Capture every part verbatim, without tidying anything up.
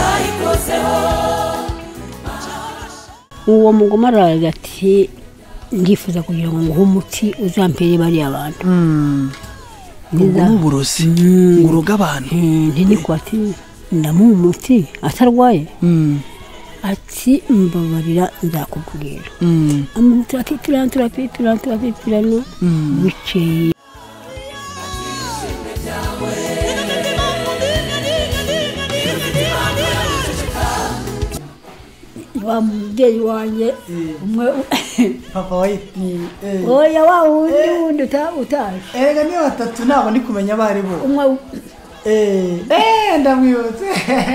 uwo mugoma araza ati ndifuza kugira ngo nguhe umuti uzampere bari abantu ngo uburozi nguruga abantu ntini kwati ndamu umuti atarwaye ati mbabarira nzakubwira amuti ati turantura turantura turantura bice wa mudeli wanje umwe papa wayi oya wa undi undi utaje ega ni batatu nabo ndi kumenya bari bo umwe eh eh ndamwibutse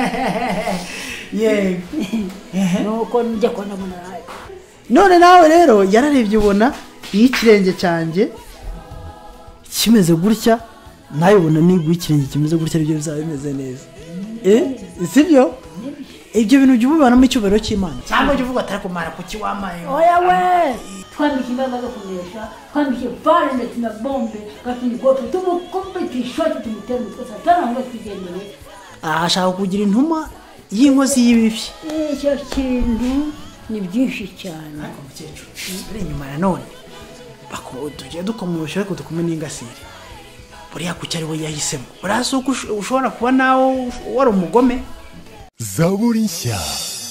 ye nuko nje kona muna none nawe rero yararebye ubona ikirenge cyanjye kimeze gutya nawe ubona nigwa ikirenge kimeze gutya ibyo bizaba bimeze neza eh sibyo ibyo bintu byubana mu cyubero cy'Imana cyangwa cyo uvuga atari kumara kuki wamaye oya we twambike imbaga zo kunesha twambike pale na bombe katini goto tumukompetisha tumutera satana ngo twigendere ashaka kugira intuma y'inkozi y'ibibi icyo kintu ni byinshi cyane ariko mukecuru biri nyuma ya none bako tujye dukomosha ariko dukume n'ingasire buriya kuki ari we yahisemo uraso ushobora kuba nawo wari umugome Zaburi nshya.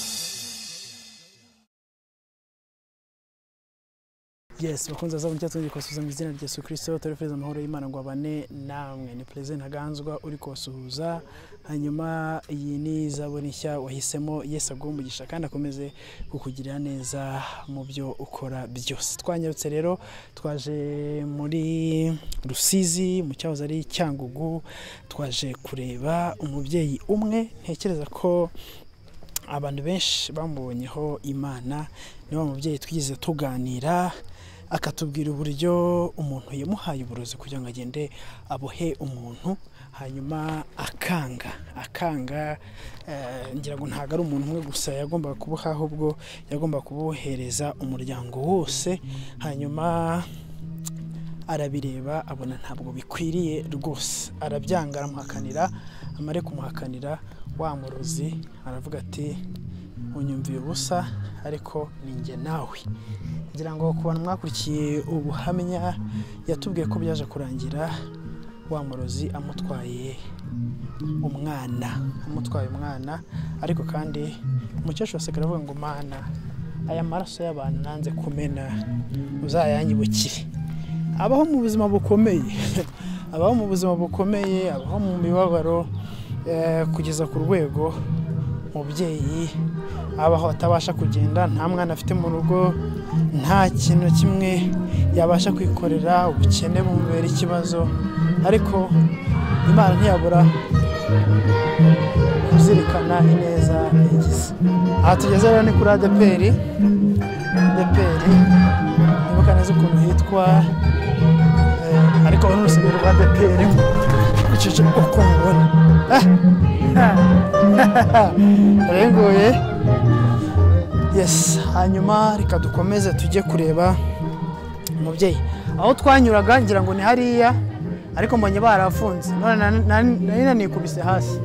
Yes, bakunze zaburi nshya tugiye kusuhuza mu izina rya Yesu Kristo turefeza amahoro y'Imana ngo abane namwe ni President Ntaganzwa uri kusuhuza hanyuma iyi ni zaburi nshya wahisemo Yesu agumugisha kandi akomeze kukugirira neza mu byo ukora byose. Twanyarutse rero twaje muri Rusizi mu cyahoze ari Cyangugu twaje kureba umubyeyi umwe ntekereza ko abantu benshi bamubonyeho Imana niwo mubyeyi twigize tuganira akatubwira uburyo umuntu yamuhaye uburozi kugira ngo agende abohe umuntu hanyuma akanga akanga ngira ngo ntago ari umuntu umwe gusa yagomba kubuha ahubwo yagomba kubohereza umuryango wose hanyuma arabireba abona ntabwo bikwiriye rwose arabyanga aramuhakanira amare kumuhakanira wa murozi aravuga ati unyumviye ubusa ariko ninjye nawe ngira ngo ku bantu mwakurikiye ubuhamya yatubwiye ko byaje kurangira wa murozi amutwaye umwana amutwaye umwana ariko kandi umukecuru asekera avuga ngo mana aya maraso y'abantu nanze kumena uzayanyibukire abaho mu buzima bukomeye abaho mu buzima bukomeye abaho mu mibabaro kugeza ku rwego umubyeyi abaho atabasha kugenda nta mwana afite mu rugo nta kintu kimwe yabasha kwikorera ubukene bumubera ikibazo ariko Imana ntiyabura kuzirikana ineza yagize aha tugeze rero ni kuri adeperi adeperi nibuka neza ukuntu hitwa ariko n'urusengero rwa adeperi icyo uko mubona renguye yes hanyuma reka dukomeze tujye kureba umubyeyi aho twanyuraga ngira ngo ni hariya ariko mbonye barafunze none nari nikubise hasi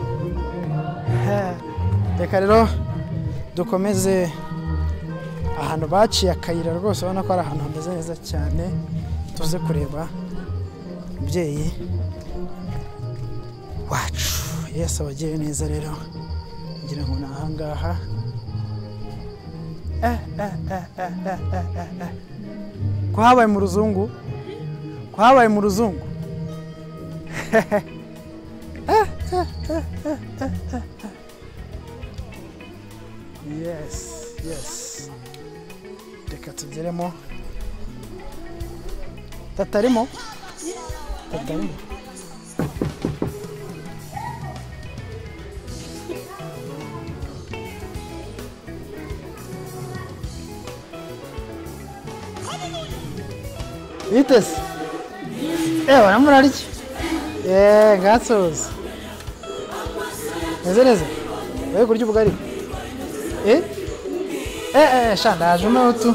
reka rero dukomeze ahantu baciye akayira rwose ubona ko ari ahantu hameze neza cyane tuze kureba umubyeyi wacu Yesu abagiye neza rero ngira ngo nahangaha eh eh eh eh eh ko habaye mu ruzungu ko habaye mu ruzungu yes yes reka tugeremo tatarimo tatarimo Ites. Eh, wanamura riki? Eh, gatsoza. Neze neze. Wewe kurya ubugari. Eh? Eh eh, shanda ajume tu.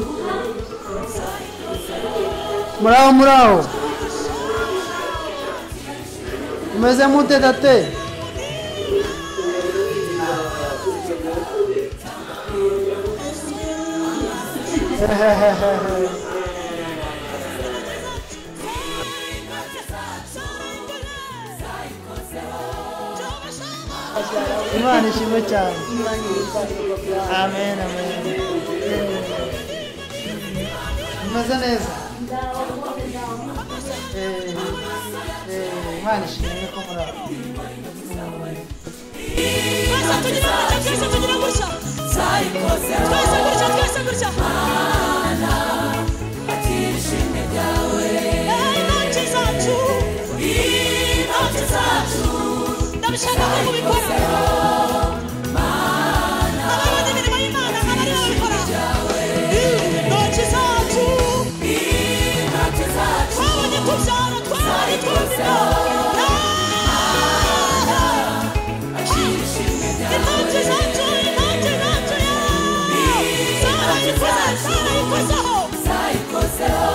Murao murao. Umeze mute tate. Imana ishimwe cyane. Amen, amen. Umeze neza? Eh, eh, Imana ishimwe ko muri aho. Twese tugira gutya, twese tugira gutya. Twese gutya, twese gutya. Mana, atishimwe ryawe. Intoki zacu, intoki zacu. Ndabishaka ko mubikora. Mana, ababona imirimo y'Imana nk'abari babikora. Intoki zacu, intoki zacu. Twabonye tubyara, twari twumvira. Intoki zacu, intoki zacu, zarayikozeho, zarayikozeho.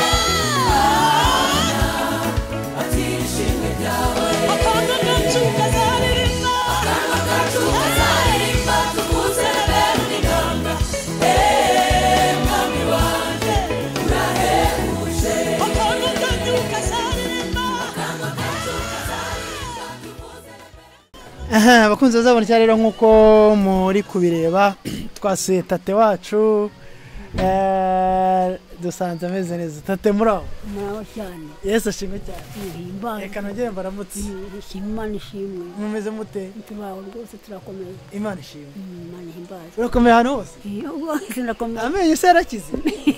Atishimwe ryawe. Akanwa kacu kazaririmba, akanwa kacu kazaririmba, tukuze bene n'inganga. Eh, mwami wanjye, urahebuje. Akanwa kacu kazaririmba, akanwa kacu kazaririmba, tukuze bene. Aha, abakunzi bazabona cyane rero nkuko muri kubireba twasuye tate wacu eh dusanze ameze neza. Tate muraho? muraho cyane Yesu ashimwe cyane. muhimbaza Reka nogere mbaramutse. Imana ishimwe Mumeze mute? tubaho rwose turakomeye. Imana ishimwe. Imana ihimbaza Urakomeye ahantu hose? iyo rwose ndakomeye. Amenyo se yarakize?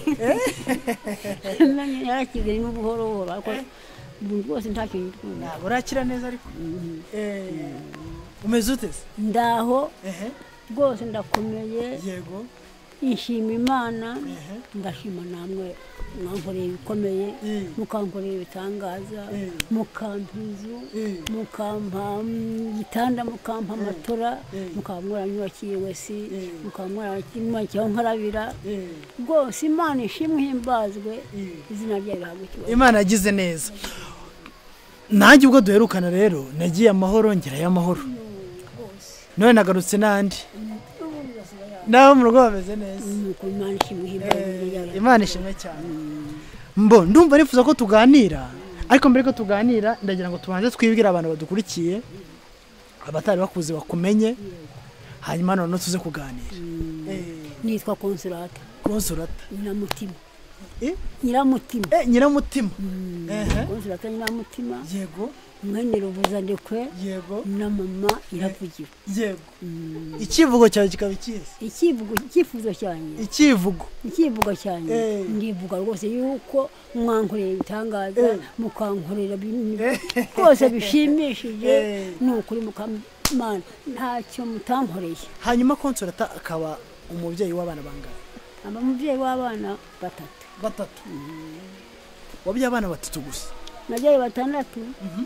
Imana yarakize ni buhoro buhoro ariko ubu rwose nta kintu twumva. Ntabwo urakira neza ariko. Eh umeze ute se? Ndaho Ehe. rwose ndakomeye Yego. nshima Imana Ehe. ndashima namwe mwankoreye ibikomeye Mm. mukankorera ibitangaza Mm. mukampa inzu Mm. mukampa mm, igitanda mukampa amatora Mm. mukaba mwaranyubakiye wese Mm. mukaba mwaranyubakiyeho nkarabira Eh. rwose Imana ishimwe himbazwe Mm. izina ryayo rihabwe icyubahiro. Imana yagize neza. Nanjye ubwo duherukana rero nagiye amahoro ngerayo amahoro. None nagarutse nandi. Naho mu rugo bameze neza. nuko Imana ishimwe himbazwe izina Eh, ryayo. Imana ishimwe cyane. Mbo ndumva nifuza ko tuganira ariko mbere ko tuganira ndagira ngo tubanze twibwire abantu badukurikiye abatari bakuze bakumenye hanyuma none tuze kuganira. Eh, nitwa Consolate Consolata. Nyiramutima Eh? Nyiramutima Eh, Nyiramutima. Ehe. Consolate Nyiramutima Yego. mwene Rubuzandekwe Yego. na mama iravugira. Yego. Ikivugo cyawe kikaba ikihe? Ikivugo icyifuzo cyanjye Ikivugo. ikivugo cyanjye Eh. ndivuga rwose yuko mwankorera ibitangaza Eh. mukankorera ibintu rwose bishimishije Eh. ni ukuri mukamana ntacyo mutankoreye. Hanyuma Consolata akaba umubyeyi w'abana bangahe? aba mubyeyi w'abana batatu Batatu. Wabyaye abana batatu gusa. nabyaye batandatu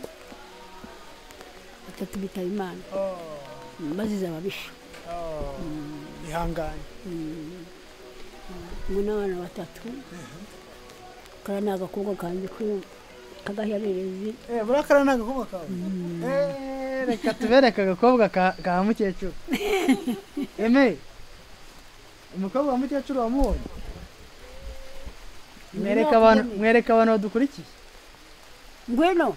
batatu bitaba Imana bazize ababisha Ihangane. ngo n'abana batatu kara ni agakobwa kanjye k'agahererezi. Eh, burakara n'agakobwa kawe. Eh, reka tubereke agakobwa ka ka mukecuru. Eme. Umukobwa wa mukecuru wamubonye? Mwereka abantu, mwereka abantu badukurikiye. ngwino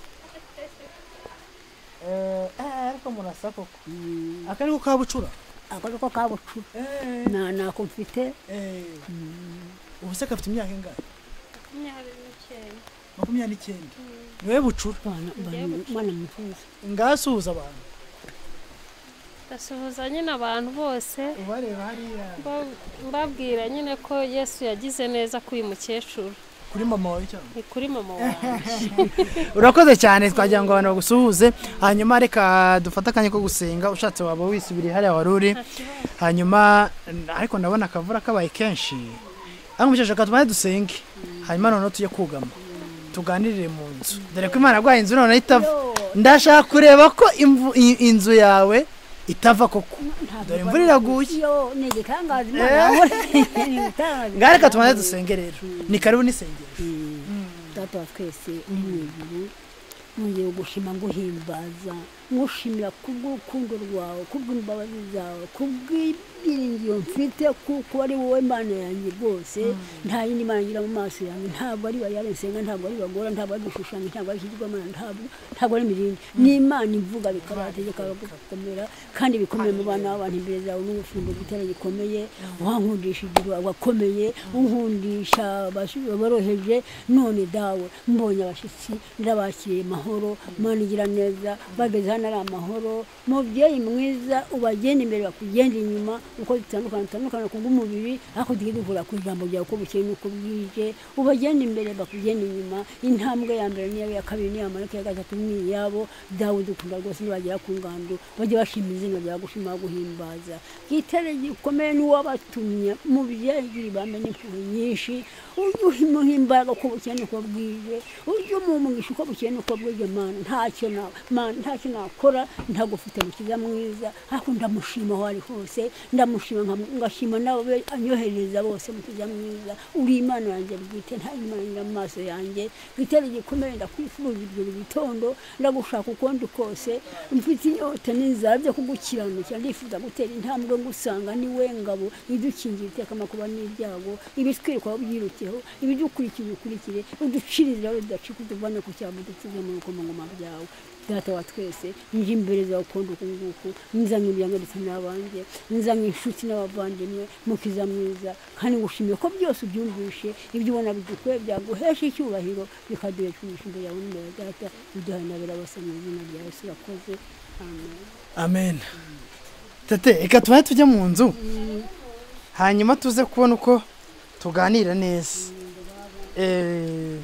Eh, eh, ariko murasa koko. Akari ko kabucura. ako ko kabucura Eh. na nako mfite Eh. Ubu se kafite imyaka ingahe? makumyabiri n'icyenda. Niwe bucura. bana bana mufuza Ngasuhuza abantu. Ndasuhuza nyine abantu bose Ubareba hariya. mba- mbabwira nyine ko Yesu yagize neza kuri uyu mukecuru. Kuri mama wawe cyangwa? Ni kuri mama wanjye. Urakoze cyane twagira ngo abantu bagusuhuze hanyuma reka dufate akanya ko gusenga ushatse waba wisubiriye hariya wari uri hanyuma ariko ndabona akavura kabaye kenshi ariko mushaka tumane dusenge hanyuma noneho tujye kugama tuganirire mu nzu dore ko Imana yagwaye inzu noneho itava ndashaka kureba ko imvu- i- inzu yawe itava koko dore imvura iraguye yo ni igitangaza Imana yamuhaye ni igitangaza. ngaho reka tumane dusenge rero ni karibu n'isengero Data wa twese uri mu ijuru nongeye gushima nguhimbaza ngushimira kubw'urukundo rwawe kubw'imbabazi zawe kubw'ibyiringiro mfite kuko ari wowe Mana yanjye rwose nta yindi Mana ngira mu maso yanjye ntabwo ari bayare nsenga ntabwo ari bagora ntabwo ari gushushanya ntabwo ari ikigirwamana ntabwo ntabwo ari imirindi ni Imana ivuga bikabategeka bagakomera kandi bikomeye mu bana b'abantu imbere zawe n'ubufundo gitera gikomeye wankundishije wakomeye unkundisha aboroheje none dawe mbonye abashyitsi ndabakiriye mahoro Mana igira neza bageze hano ari amahoro mubyeyi mwiza ubagenda imbere bakugenda inyuma uko bitandukana bitandukana kubw'umubiri ariko tugiduvura ku ijambo ryawe uko bukeye n'uko bwije ubagenda imbere bakugenda inyuma intambwe ya mbere niyo ya kabiri niyo amanota ya gatatu ni yabo dawe dukunda rwose nibagera ku ngando bajye bashima izina ryawe gushima guhimbaza gitare gikomeye n'uwabatumye mubyeyi bamenye impuhwe nyinshi ujye umuhimbaraga uko bukeye n'uko bwije ujye umumugisha uko bukeye n'uko bwije Mana ntacyo na Mana ntacyo nakora ntagufite mukiza mwiza ariko ndamushima aho ari hose ndamushima ngashima nawe anyohereza bose mukiza mwiza uri Imana yanjye bwite nta Imana ngira mu maso yanjye gitare gikomeye ndakwifuza ibyo bitondo ndagushaka uko ndi kose mfite inyota n'inzara byo kugukiranukira ndifuza gutera intambwe ngusanga ni we ngabo idukingira iteka amakuba n'ibyago ibitwirwa byirukeho ibidukurikira ukurikire uducirira udacika utuvane ku cyabo dutuze mu ngoma byawe data wa twese nje imbere zawe ukondo kunguku nzanye ibyango ndetse n'abanje nzanye inshuti n'abavandimwe mukiza mwiza kandi ngushimiye ko byose ubyumvishe ibyo ubona bidukwiye byaguhesha icyubahiro bikaduhesha imbere yawe n'imbere data uduhanabira bose mu izina rya Yesu urakoze amen amen tate reka tubaye tujye mu nzu hanyuma tuze kubona uko tuganira neza eh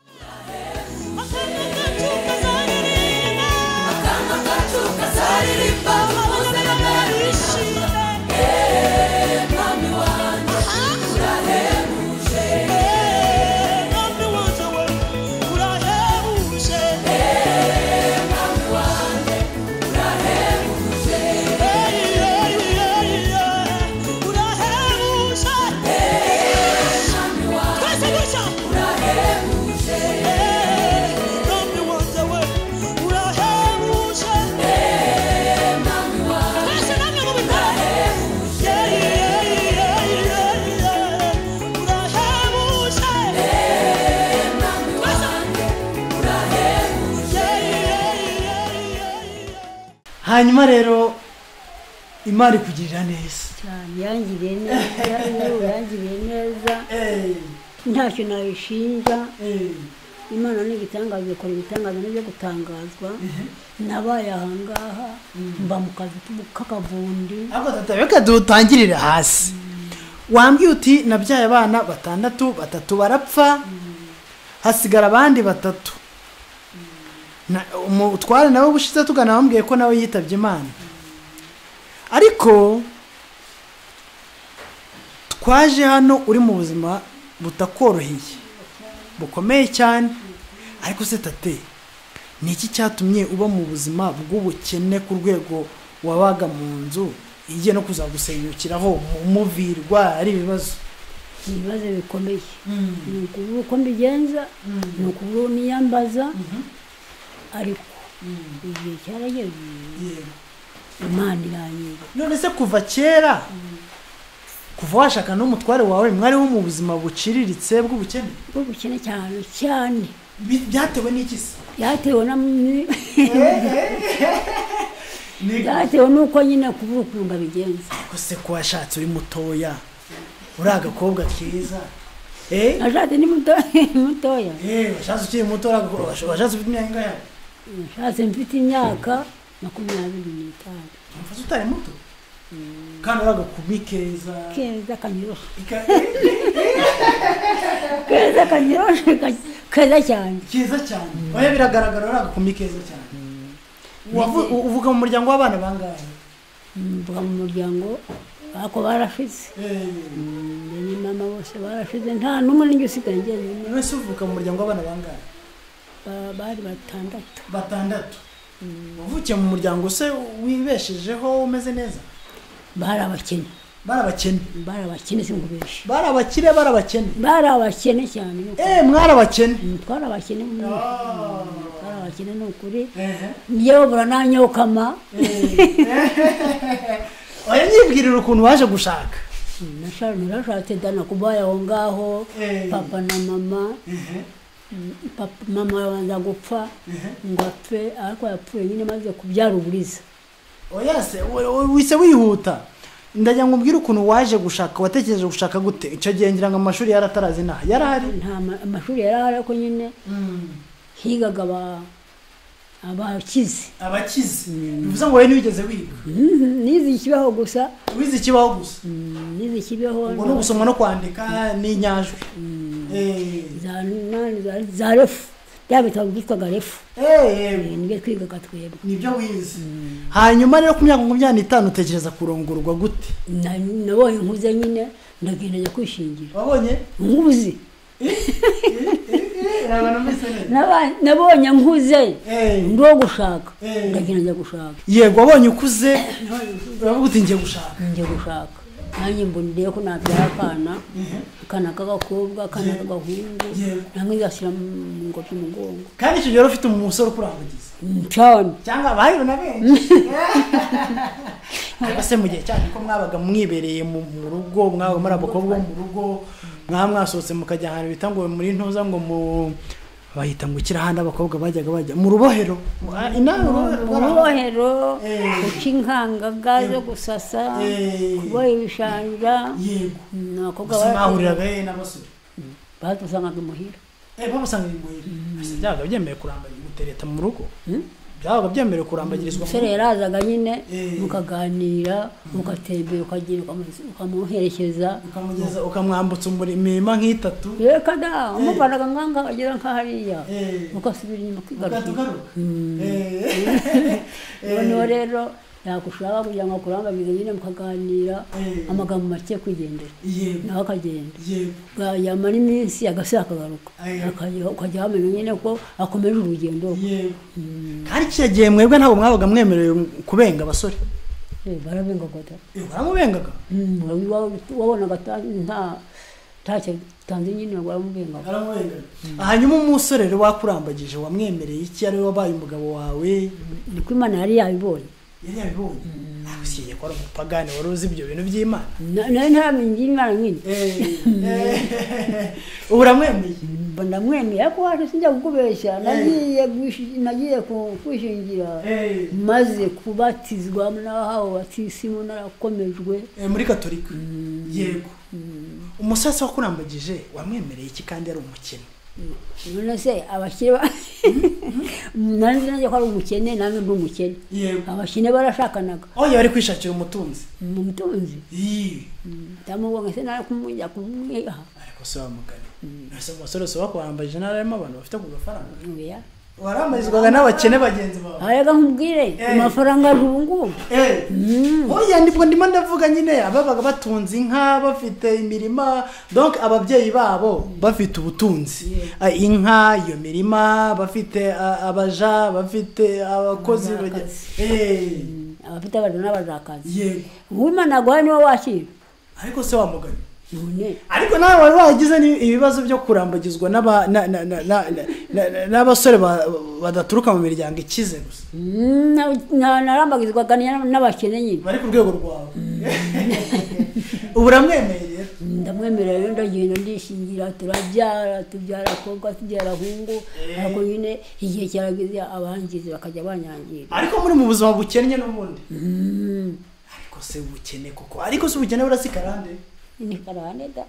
hanyuma rero Imana ikugirira neza cyane yangiriye neza yangiriye neza ntacyo nayishinja Imana ni igitangaza ikora ibitangaza n'ibyo gutangazwa nabaye ahangaha mba mu kazi k'akavundi ariko tatabeka dutangirira hasi wambwiye uti nabyaye abana batandatu batatu barapfa hasigara abandi batatu umutware nawe bushize tugana bambwiye ko nawe yitabye Imana ariko twaje hano uri mu buzima butakoroheye bukomeye cyane ariko se tate ni iki cyatumye uba mu buzima bw'ubukene ku rwego wabaga mu nzu igiye no kuzagusenyukiraho umuvirwa ari ibibazo ibibazo bikomeye ni ukubura uko mbigenza ni ukubura niyambaza ariko igihe cyarageze Imana iranyira none se kuva kera kuva washaka n'umutware wawe mwari wo mu buzima buciriritse bw'ubukene bw'ubukene cyane cyane byatewe n'iki se byatewe na byatewe nuko nyine kubura ukuntu bigenza ariko se ko washatse uri mutoya uri agakobwa kiza eh nashatse ni mutoya eh washatse ukiri muto washatse ufite imyaka ingahe nashatse mfite imyaka makumyabiri n'itanu mfase utari muto kandi uri agakumi keza keza kanyiroshe keza kanyiroshe keza cyane keza cyane oya biragaragara uri agakumi keza cyane uvuga mu muryango w'abana bangahe mvuga mu muryango bako barashize ni mama bose barashize nta numwe n'ingi usigaye njyenyine wese uvuka mu muryango w'abana bangahe bari batandatu batandatu uvukiye mu muryango se wibeshejeho umeze neza bari abakene bari abakene bari abakene singubeshe bari abakire bari abakene bari abakene cyane eh mwari abakene twari abakene twari abakene ni ukuri niyo burananyokama oya nyibwirira ukuntu waje gushaka narashatse dana kubaye aho ngaho papa na mama papa mama yabanza gupfa ngo apfe ariko yapfuye nyine maze kubyara uburiza oya se wise wihuta ndajya ngubwira ukuntu waje gushaka watekereje gushaka gute icyo gihe ngira ngo amashuri yaratarazi na yarahari nta amashuri yarahari ko nyine higaga aba abakizi abakizi bivuze ngo wowe nibigeze wiga nizi ikibaho gusa wize ikibaho gusa nizi ikibaho ngo no gusoma no kwandika n'inyajwi eh za nani za refu byabitabo byitwaga refu eh nige twigaga twebwe nibyo wize hanyuma rero ku myaka makumyabiri n'itanu utekereza kurongorwa gute nabonye nkuze nyine ndagenda kwishingira wabonye nkuzi nabonye nkuze ndo gushaka ndagenda gushaka yego wabonye ukuze uravuga uti ngiye gushaka ngiye gushaka nanjye mboneye ko nabyara akana akana k'agakobwa akana k'agahungu namwe ngashyira mu ngobyi umugongo kandi icyo gihe wari ufite umusore ukurangagiza cyane cyangwa abayo na benshi ese mu gihe cyane ko mwabaga mwibereye mu rugo mwabaga muri abakobwa mu rugo mwaba mwasohotse mukajya ahantu bita ngo muri ntuza ngo mu bahita ngo kirahanda abakobwa bajyaga bajya mu rubohero mu rubohero uca inkangaga zo gusasa kuboha ibishanja abakobwa bahuriraga he n'abasore badusangaga imuhira bamusangaga imuhira byabaga byemewe kurambagira gutereta mu rugo byabaga byemerewe kurambagirizwa umusore yarazaga nyine mukaganira mugatembera ukagira ukamuherekeza ukamugeza ukamwambutsa imirima nk'itatu reka da umuvanaga nkanga agera nk'ahariya mukasubira inyuma kwigaruka noneho rero yakushaka kugira ngo akurambagize nyine mukaganira amagambo make kwigendera nawe akagenda yamara iminsi agase akagaruka ukajya wamenya nyine ko akomeje urugendo rwe kandi kiriya gihe mwebwe ntabwo mwabaga mwemerewe kubenga abasore barabengaga baramubengaga wabonaga nta ntacyo tanze nyine baramubengaga hanyuma umusore rero wakurambagije wamwemereye iki ari we wabaye umugabo wawe niko Imana yari yabibonye yari yabibonye ntabwo ko ari umupagani wari uzi ibyo bintu by'Imana nawe ntaramenye Imana nyine ubu uramwemeye ndamwemeye ariko waje sinjya kukubeshya nagiye nagiye kwishingira maze kubatizwa n'aho batisimu narakomejwe muri katolika yego umusatsi wakurambagije wamwemereye iki kandi ari umukene none se abakire nanjye nanjye ko ari umukene nanjye ndi umukene abakene barashakanaga oya bari kwishakira umutunzi umutunzi ndamubonye se nari kumujya kumwiha ariko se wamugana nase umusore se wakurambagije nararimo abantu bafite ku gafaranga oya warambarizwaga n'abakene bagenzi bawe arega nkubwire amafaranga ajungu eh oya ndibwo ndimo ndavuga nyine ababaga batunze inka bafite imirima donc ababyeyi babo bafite ubutunzi inka iyo mirima bafite abaja bafite abakozi eh abafite abaja n'abajakazi yego Imana gwa niwe wakira ariko se wamugana ariko nawe wari wagize ibibazo byo kurambagizwa n'aba n'abasore badaturuka mu miryango ikize gusa narambagizwaga n'abakene nyine bari ku rwego rwawe ubu uramwemereye ndamwemerera ndagenda ndishingira turabyara tubyara akobwa tubyara ahungu ariko nyine igihe cyarageze abangizi bakajya banyangira ariko muri mu buzima bukennye n'ubundi ariko se bukene koko ariko se ubukene burasikarande ni karane da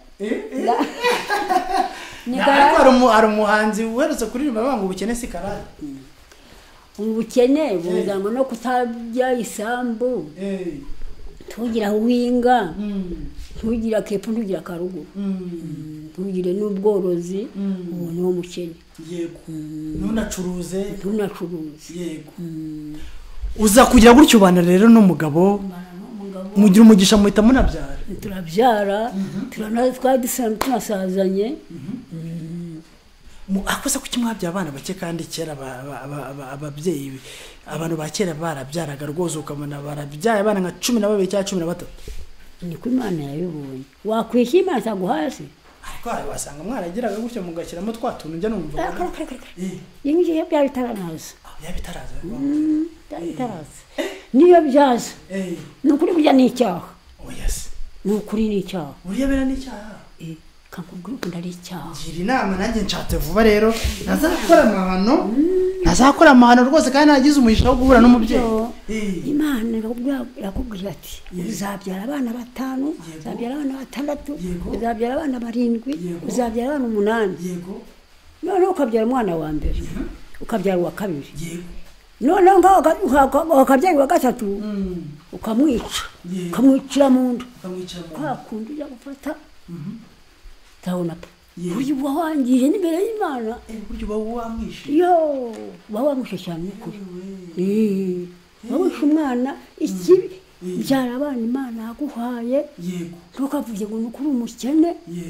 ni karane ari umuhanzi uherutse kuririmba bavuga ngo ubukene si karane ubukene buzanwa no kutabya isambu tugira uhinga tugira kepo tugira karuguru tugire n'ubworozi ubu ni wo mukene yego ntunacuruze ntunacuruze yego uza kugira gutyo bana rero n'umugabo mugira umugisha muhita munabyara turabyara twari tunasazanye akoze kuki mwabya abana bake kandi kera ababyeyi abantu ba kera barabyaraga rwose ukabona barabyaye abana nka cumi na babiri cyangwa cumi na batatu niko Imana yabibonye wakwishima cyangwa hasi ariko wasanga mwaragiraga gutyo mugashyiramo twa tuntu njya numva eh iyo ngiye byabitaraza byabitaraza byabitaraza niyo byaza eh nukuri burya ni icyaha oya se nukuri ni icyaha uriya bera ni icyaha eh kakubwira ndari icyaha gira inama nanjye nshatse vuba rero nazakora amahano nazakora amahano rwose kandi nagize umugisha wo guhura n'umubyeyi Imana irakubwira ati uzabyara abana batanu uzabyara abana batandatu uzabyara abana barindwi uzabyara abana umunani none ukabyara umwana wa mbere ukabyara uwa kabiri none ngaho ukabyara uwa gatatu ukamwica ukamwicira mu nda kwa kundi ujya gufata tabona buryo uba wangije n'imbere y'Imana buryo uba wamwishe yo uba wamwishe cyane ukuri wabushe umwana ikibi byara abana Imana yaguhaye ntukavuge ngo ni ukuri umukene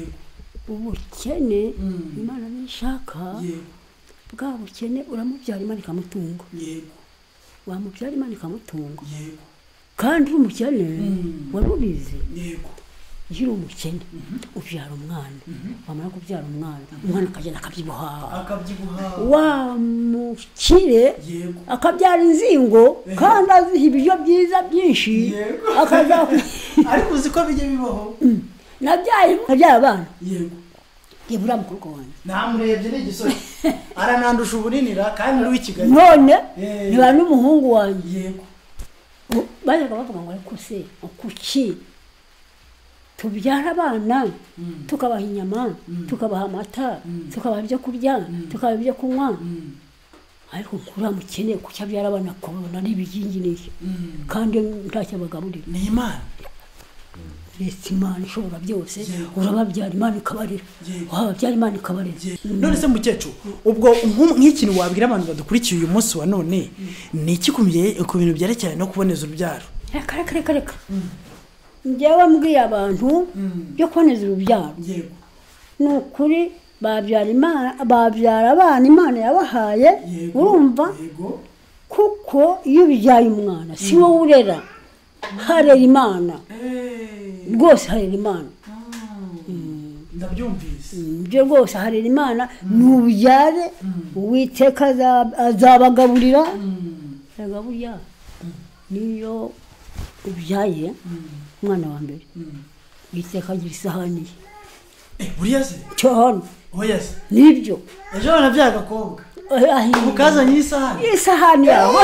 ubukene Imana nishaka bwa bukene uramubyara Imana ikamutunga wamubyara Imana ikamutunga kandi umukene wari ubizi Yiri umukene ubyara umwana wamara kubyara umwana umwana akagenda akabyibuha akabyibuha wa mukire akabyara inzingo kandi aziha ibiryo byiza byinshi akaza ariko uzi ko bijye bibaho nabyaye nabyaye abana yego yebura mukuru wanjye namurebye n'igisore aranandusha ubuninira kandi uri w'ikigali none niba n'umuhungu wanjye yego bajyaga bavuga ngo ariko se kuki tubyara abana tukabaha inyama tukabaha amata tukabaha ibyo kurya tukabaha ibyo kunywa ariko kuri mukene kuki abyara abana kubona n'ibiginginiye kandi ntacyo bagaburira ni Imana Yesu Imana ishobora byose urababyara Imana ikabarira wababyara Imana ikabarira none se mukecuru ubwo nk'ikintu wabwira abantu badukurikiye uyu munsi wa none ni iki ku bintu byerekeranye no kuboneza urubyaro reka reka reka reka njyewe mbwiye abantu byo kuboneza urubyaro ni ukuri babyara Imana babyara abana Imana yabahaye urumva kuko iyo ubyaye umwana si wowe urera harera Imana rwose harera Imana ndabyumvise ibyo rwose harera Imana nubyare Uwiteka azabagaburira agaburya niyo ubyaye umwana wa mbere Uwiteka agira isahani eh buriya se cyane oya se nibyo ejo nabyaye agakobwa ukazanye isahani isahani yawe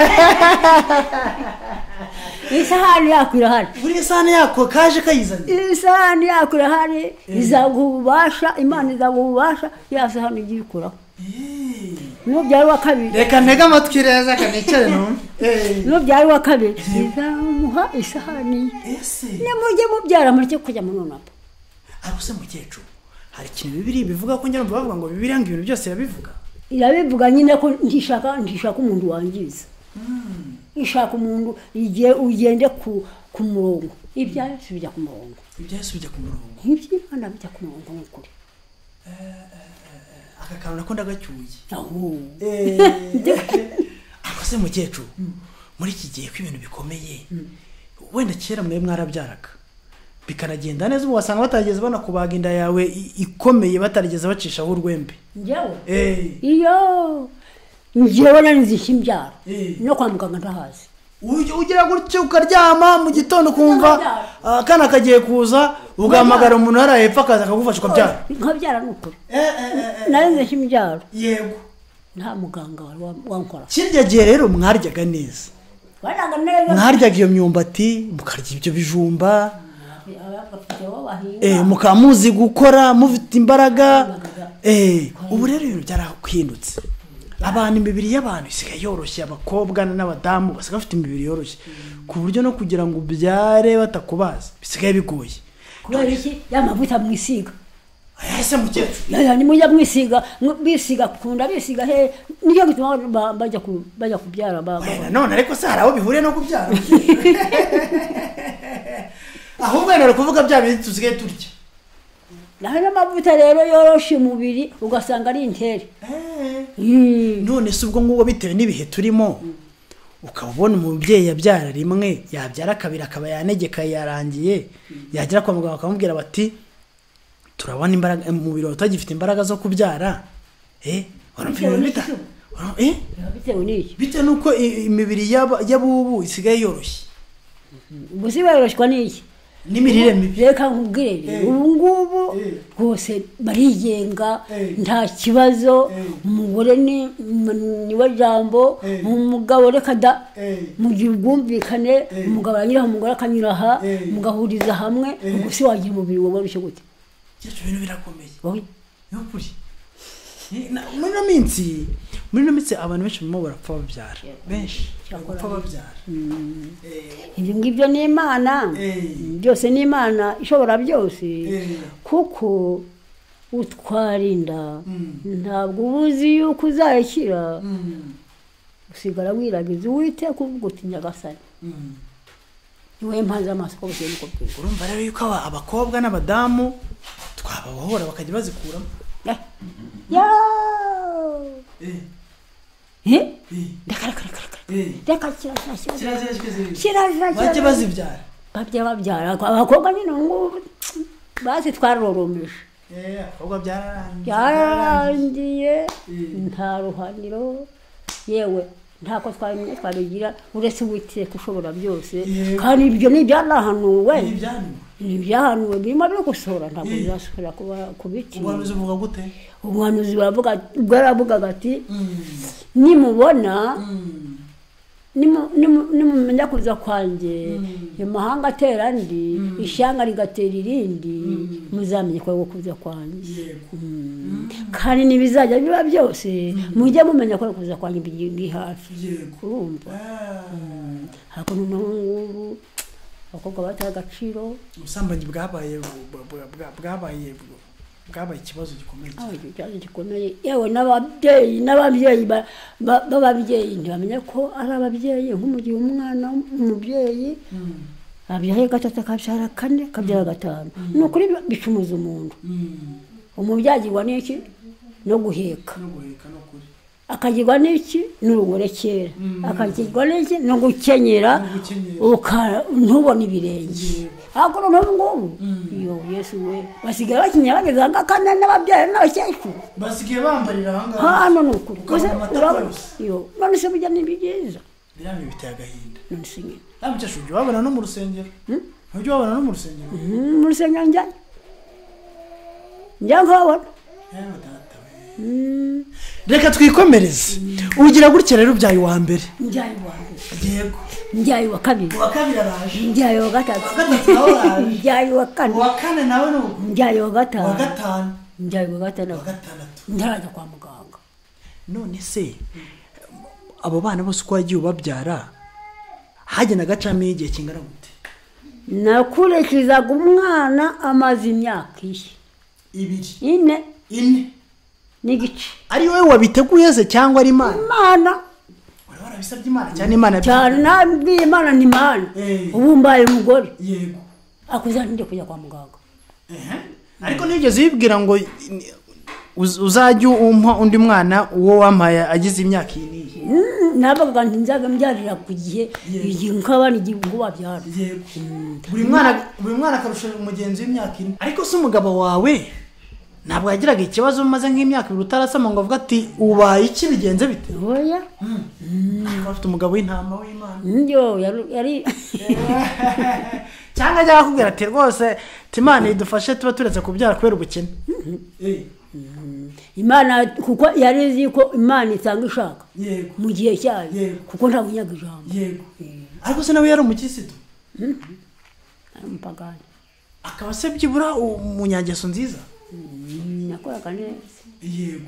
isahani yako irahari buri isahani yako kaje kayizanye isahani yako irahari izagubasha Imana izagubasha ya sahani igiye ikuraho nubyari wa kabiri reka ntega amatwi reza kanekere none nubyari wa kabiri izamuha isahani ese nimujye mubyara mureke kujya mu nonapa ariko se mukecuru hari ikintu bibiri bivuga ko njye bavuga ngo bibiri ngo ibintu byose yabivuga irabivuga nyine ko ndishaka ndishaka umuntu wangiza ishaka umuntu igiye ugende ku ku murongo ibyaye bijya ku murongo ibyaye bijya ku murongo nk'iby'Imana bijya ku murongo n'ukuri aka kantu nako ndagacyuye aho ako se mukecuru muri iki gihe ko ibintu bikomeye wenda kera mwe mwarabyaraga bikanagenda neza ubu wasanga batarigeze banakubaga inda yawe ikomeye batarigeze bacishaho urwembe njyewe iyo njyewe nanize imbyaro no kwa muganga ndahazi ugira gutyo ukaryama mu gitondo kumva kana kagiye kuza ugamagara umuntu hara hepfo akaza akagufasha ukabyara nkabyara n'ukuri nanize imbyaro yego nta muganga wari wankora kirya gihe rero mwaryaga neza mwaryaga iyo myumbati mukarya ibyo bijumba eh mukamuzi gukora mufite imbaraga eh ubu rero ibintu byarakwindutse abantu imibiri y'abantu isigaye yoroshye abakobwa n'abadamu basigaye bafite imibiri yoroshye ku buryo no kugira ngo ubyare batakubaza bisigaye bigoye kubera iki yamavuta mwisiga ese mukecuru ya ni mujya mwisiga bisiga kunda bisiga he niyo gituma bajya ku bajya kubyara baba none ariko se haraho bihuriye no kubyara ahubwo rero kuvuga bya bintu tuzigaye turya naho n'amavuta rero yoroshe umubiri ugasanga ari intere none se ubwo ngubwo bitewe n'ibihe turimo ukabona umubyeyi yabyara rimwe yabyara kabiri akaba yanegeka yarangiye yagira kwa muganga bakamubwira bati turabona imbaraga umubiri wawe utagifite imbaraga zo kubyara eh urumva bita eh bitewe n'iki bite nuko imibiri y'abubu isigaye yoroshye gusi baroroshwa n'iki n'imirire mibi reka nkubwire ubu ngubu rwose barigenga nta kibazo umugore ni niwe jambo umugabo reka da mu gihe ubwumvikane umugabo aranyura umugore akanyura aha mugahuriza hamwe gusi wagira umubiri wawe woroshye gute cyo bintu birakomeye ni ukuri muri no minsi muri no minsi abantu benshi mu barapfa babyara benshi barapfa babyara ibyo ngibyo ni Imana byose ni Imana ishobora byose kuko utwarinda ntabwo ubuzi yuko uzayishyira usigara wiragiza uwite kuvuga uti nyagasani niwe mpanze amaso ko bose niko bwira urumva rero yuko abakobwa n'abadamu twabahora bakajya bazikuramo ya eh dakara kara kara deka kira kira kira bajye bazibyara babye babyara abakobwa nyine ngo basi twaroromeje eh abakobwa byarangiye nta ruhaniro yewe ntako twamenye twabigira uretse witse kushobora byose kandi ibyo ni byanahanuwe ni byahanuwe birimo byo gusora ntabwo bizasubira kuba kubiki ubuhanuzi buvuga gute ubuhanuzi bavuga bwaravuga gati nimubona nimumenya kuza kwanjye imahanga atera ndi ishyanga rigatera irindi muzamenye ko kuza kwanjye kandi nibizajya biba byose mujye mumenya ko kuza kwanjye biri hafi urumva hakuno n'ubu abakobwa bataye agaciro ubusambanyi bwabaye bwabaye bwabaye ikibazo gikomeye cyane gikomeye yewe n'ababyeyi n'ababyeyi b'ababyeyi ntibamenye ko ari ababyeyi nko mu gihe umwana umubyeyi abyaye gatatu akabyara kane akabyara gatanu ni ukuri bicumuza umuntu umubyagirwa n'iki no guheka akagirwa n'iki n'urugore kera akagirwa n'iki no gukenyera ntubone ibirenge ariko noneho ngubu iyo Yesu we basigaye bakinyera bageze kane n'ababyeyi n'abakecuru basigaye bambarira ahangaha hano ni ukuri iyo none se bijya n'ibigeza biramye biteye agahinda none se nyine amcashu ujya wabona no mu rusengero ujya wabona no mu rusengero mu rusengero njya njya nkabona reka twikomereze ugira gutya rero ubyaye wa mbere njyaye wa mbere yego njyaye wa kabiri wa kabiri araje njyaye wa gatatu njyaye wa kane wa kane nawe no njyaye wa gatanu wa gatanu njyaye wa gatanu wa gatandatu ndarajya kwa muganga none se abo bana bose uko wagiye ubabyara hagenda gacamo igihe kingana gute nakurikizaga umwana amaze imyaka ibiri ine ine n'igice ari wowe wabiteguye se cyangwa ari Imana Imana wari warabisabye Imana cyane Imana cyane nabwiye Imana ni Imana ubu mbaye umugore yego akuzanire kujya kwa muganga ehe ariko nigeze yibwira ngo uzajye umpa undi mwana uwo wamaye agize imyaka iyi nabaga ntinzaga mbyarira ku gihe igihe nk'abana igihe ngo babyara buri mwana buri mwana akarusha umugenzi w'imyaka ine ariko se umugabo wawe ntabwo yagiraga ikibazo umaze nk'imyaka ibiri utarasama ngo avuga ati ubaye iki bigenze bite oya afite umugabo w'intama w'Imana njyo yari cyangwa ajya akubwira ati rwose Imana idufashe tuba turetse kubyara kubera ubukene Imana kuko yari izi ko Imana itanga ishaka yego mu gihe cyayo kuko nta bunyaga ijambo yego ariko se nawe yari umukirisitu ari umupagani akaba se byibura umunyangeso nziza nakoraga neza yego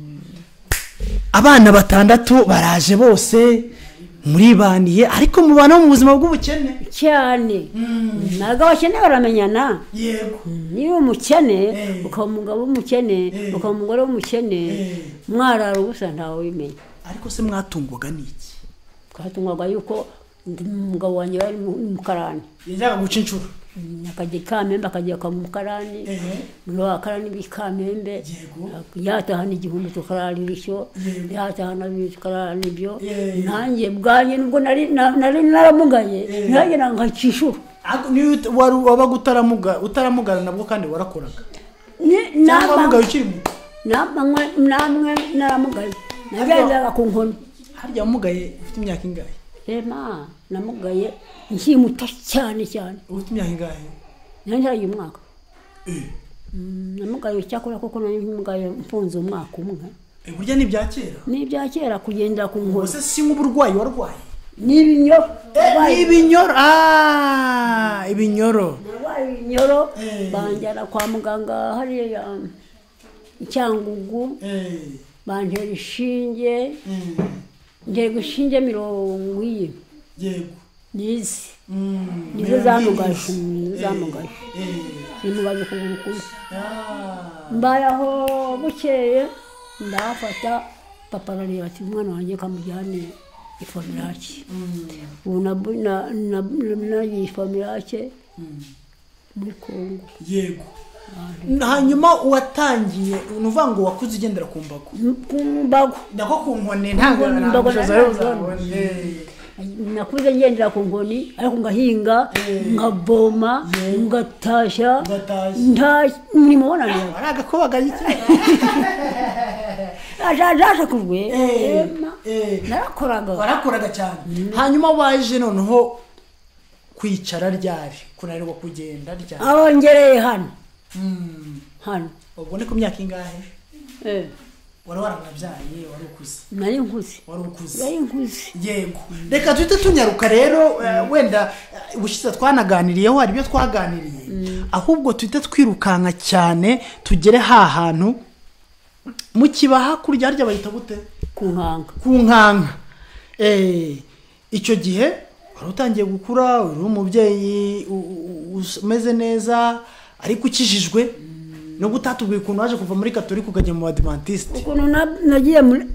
abana batandatu baraje bose muribaniye ariko mubana mu buzima bw'ubukene cyane naga abakene baramenyana yego niba umukene ukaba umugabo w'umukene ukaba umugore w'umukene mwarara ubusa ntawe wimenya ariko se mwatungwaga n'iki twatungwaga yuko umugabo wanjye yari mu karani yajyaga guca inshuro akajya Kamembe akajya kwa mukarani no akarani bikamembe yatahana igihumbi tukararira icyo yatahana bikarana ibyo nanjye bwanye nubwo nari nari naramugaye nanjye nangacishura ni wari wabaga utaramuga utaramugana nabwo kandi warakoraga Ni- cyangwa naba- mugaye ukiri muto namwe namwe naramugaye nagendaga ku nkoni harya wamugaye ufite imyaka ingahe rema namugaye nkiri muto cyane cyane ufite imyaka ingahe nantaraye umwaka eh Mm, namugaye cyakora kuko nari mugaye mfunze umwaka umwe eh, burya ni ibya kera ni ibya kera kugendera ku nkoni ese si nk'uburwayi warwaye ni ibinyoro ni ibinyoro ah ibinyoro narwaye ibinyoro Eh. banjyana kwa muganga hariya icyangugu eh bantera ishinge mm, ntera ishinge mirongo ine yego nizi mm, nizo zamugaje nizo eh, zamugaje eh zimugaje ukuguru kumwe ah mbaye aho bukeye ndahafata papa arareba ati umwana wanjye kamujyane ifomirake ubu nabu- na- na- nagiye ifomirake muri kongo yego hanyuma watangiye nuvuga ngo wakuze ugendera ku mbago ku mbago ndako ku nkoni ntabwo Ku mbago ntabwo nari uzabona nakuze ngendera ku nkoni ariko ngahinga nkavoma ngatashya Ugatashya. nta mirimo bonanira ari agakobaga iki ajaje kujwe Eh, eh. narakoraga warakoraga cyane hanyuma waje noneho kwicara ryari kunanirwa kugenda ryari abongereye hano Mm. hano ubwo ni ku myaka ingahe eh wari waranabyaye wari ukuze nari nkuze wari ukuze nari nkuze yego reka tuhite tunyaruka rero eh, wenda eh, ubushize twanaganiriyeho hari ibyo twaganiriye ahubwo tuhite twirukanka cyane tugere ha hantu mu kibaha kurya harya bahita gute ku nkanga ku nkanka eh icyo gihe wari utangiye gukura uri umubyeyi u- u- u- umeze neza ariko ukijijwe no gutatubwiye ukuntu waje kuva muri katolika ukajya mu badivantiste ukuntu na- nagiye muri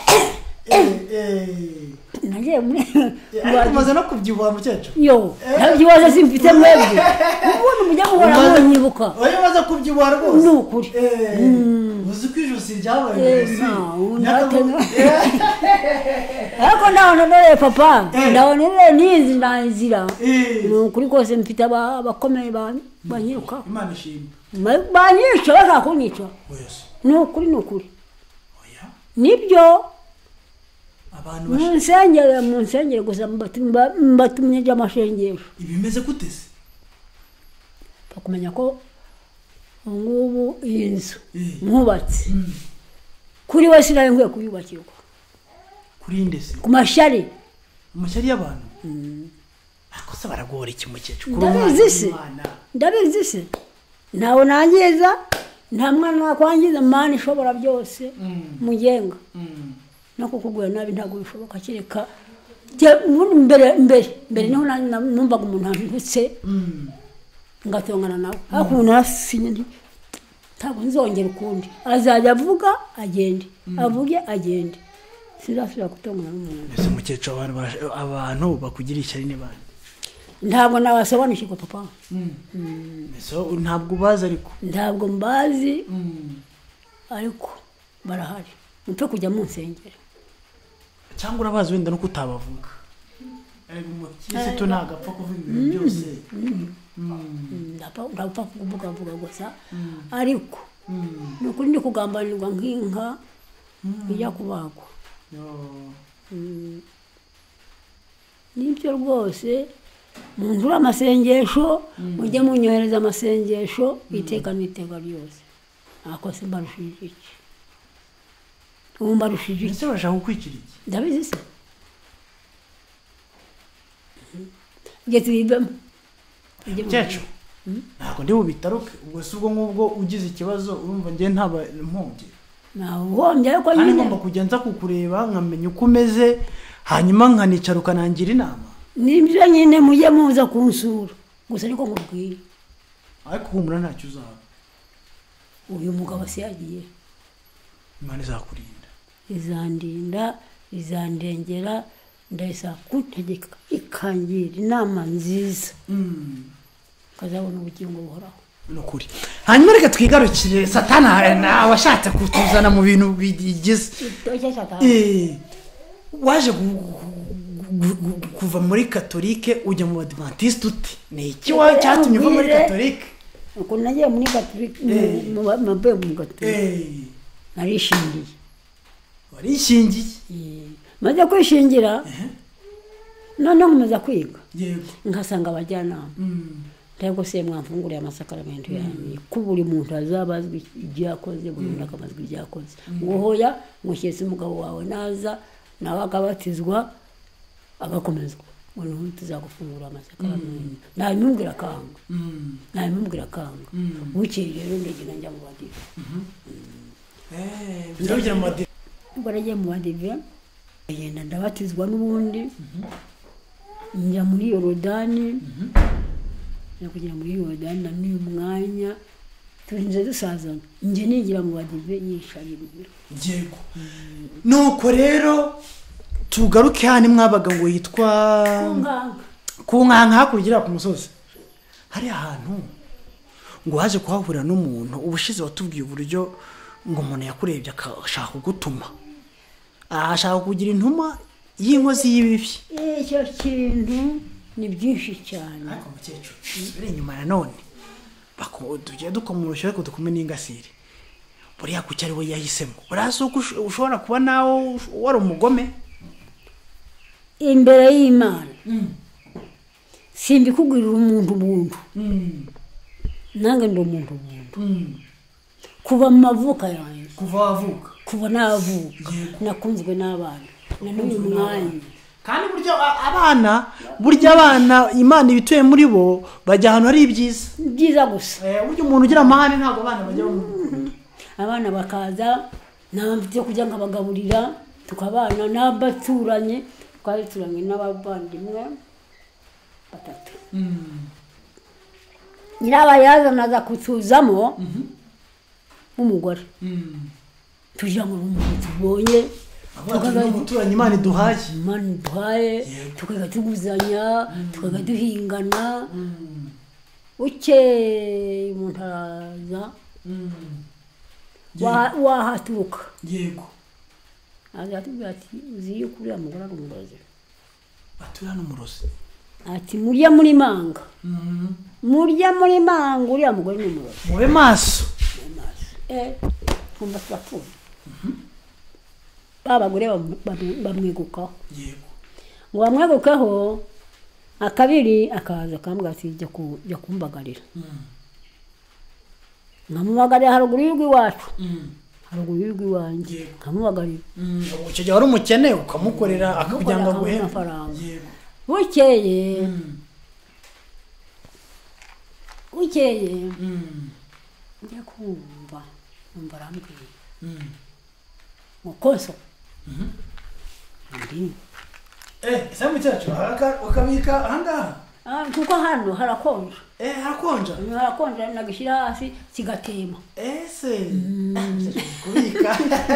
nagiye muri umaze no kubyibuha mukecuru yo nta kibazo simfite mwebwe ubundi mujya muhora munyibuka oya umaze kubyibuha rwose ni ukuri Eh, uzi ko ijosi ryabaye Eh, ijosi nta, ubu Nyaka- ntatema. ariko ndabonere papa Eh. ndabonere nizi ndanzira Eh, ni ukuri kose mfite aba- abakomeye ba- banyiruka imana ishimwe Ma- banyica bashaka kunyica oya se ni ukuri ni ukuri oya nibyo abantu mu bash- nsengere mu nsengere gusa mbatu- mba- mbatumye by'amashengesho ibimeze gute se bakumenya ko ubu ngubu iyi nzu Eh. mwubatse Mm. kuri we sinari nkwiye kuyubakirwa kuri inde se ku mashyari amashyari y'abantu ariko se baragora iki mukecuru kuri Ndabizi umwana se. w'Imana. ndabizi se ntawe nangiza nta mwana wakwangiza mani ishobora byose Mm. mugenga Mm. no kukugura nabi ntabwo bishoboka kereka jye- ubundi mbere mbere mbere niho na- na- numvaga umuntu antutse Mm. ngatongana nawe ariko ubu narasinye nti ntabwo nzongera ukundi azajya avuga agende avuge agende sinzasubira gutongana n'umuntu mbese mukecuru abantu bash- abantu bakugira ishyari ni bande ntabwo nabasobanukirwa papa mbese ntabwo ubazi ariko ntabwo mbazi ariko barahari mupfe kujya mu nsengero cyangwa urabazi wenda nuko utabavuga ariko umukirisitu ntabwo apfa kuvuga ibintu byose ndapfa ndapfa kuvuga vuga gusa ariko ni ukuri ndi kugambanirwa nk'inka ijya kubagwa nibyo rwose munzure amasengesho mujye munyohereza amasengesho iteka n'iteka ryose ntako se mbarushije iki ubu mbarushije iki mbese barashaka kukwikira iki ndabizi se igihe tubivemo mukecuru ntabwo ndi bubitaruke ubwo si ubwo ngubwo ugize ikibazo urumva njye ntaba mpumbye ntahombye ariko kandi nyine ngomba kujya nza kukureba nkamenya uko umeze hanyuma nkanicara ukanangira inama nibyo nyine mujye muza kunsura gusa niko nkubwira ariko humura ntacyo uzaba uyu mugabo se yagiye imana izakurinda izandinda izandengera ndahisa kuntegeka ikangira inama nziza ukazabona ubugingo buhoraho ni ukuri hanyuma reka twigarukire satana abashatse kutuzana mu bintu bigize Eh, waje gu- gu- gu- kuva muri katolike ujya mu badivantiste ute ni iki wa cyatumye uva muri katolike uko nagiye muri gatolika mu mabe mu gatolika eh narishingiye warishingiye maze kwishingira noneho nkomeza kwiga yego nkasanga abajyanama ntabwo se mwamfunguriye amasakaramentu yanjye ko buri muntu azabazwa ibyakoze buri muntu akabazwa ibyakoze ngo hoya mushyetse umugabo wawe naza nawe akabatizwa agakomezwa ngo nuhu tuzagufungura amasakaramentu ntabimubwira kanga ntabimubwira kanga bukeye rero ndagenda njya mu badive eh byagira mu badive ubwo nagiye mu badive ngenda ndabatizwa n'ubundi njya muri Yorodani no kugira muri Yorodani na n'uyu mwanya turinze dusazana nje nigira mu badive yisharira yego nuko rero tugaruke hano mwabaga ngo yitwa ku nkanka hakurya ku musozi hari ahantu ngo haje kuhahurira n'umuntu ubushize watubwiye uburyo ngo umuntu yakurebye akashaka kugutuma ashaka kugira intuma y'inkozi y'ibibi icyo kintu ni byinshi cyane ariko mukecuru biri inyuma na none bakuduje dukomurusha ariko dukume n'ingasire buriya kuki ari we yahisemo urazi uko ushobora kuba nawe wari umugome imbere y'Imana simbikugirira umuntu buntu nange ndo umuntu buntu kuva mu mavuka yanjye kuva wavuka kuva navuka nakunzwe n'abana na n'uyu mwanya kandi buryo abana burya abana Imana ibituye muri bo bajya ahantu hari ibyiza byiza gusa eh buryo umuntu ugira amahane ntago abana bajya mu abana bakaza namfite kujya nkabagaburira tukabana n'abaturanye twari turanye n'abavandimwe batatu nyiraba yazanaga kutuzamo umugore tujya mu rugo tubonye tugaturanye Imana iduhaye Imana iduhaye tukaga tuguzanya tukaga duhingana uke umuntu araza wahaturuka yego azatubwira ati uzi yuko uriya mugore ari umurozi atura n'umurozi ati murya muri manga murya muri manga uriya mugore ni umurozi mube maso eh kumva twapfuye babagore bamwegukaho yego ngo bamwegukaho akabiri akaza kambwa ati jya ku jya kumbagarira nkamubagarira haruguru y'urw'iwacu haruguru y'urw'iwanjye nkamubagarira icyo gihe wari umukene ukamukorera akakugira ngo aguhe amafaranga bukeye bukeye njya kumva numva arambwiye ngo koso ndi eh samu cyacu ukabika ahangaha kuko hano harakonja eh harakonja harakonja nagishyira hasi kigatema ese kubika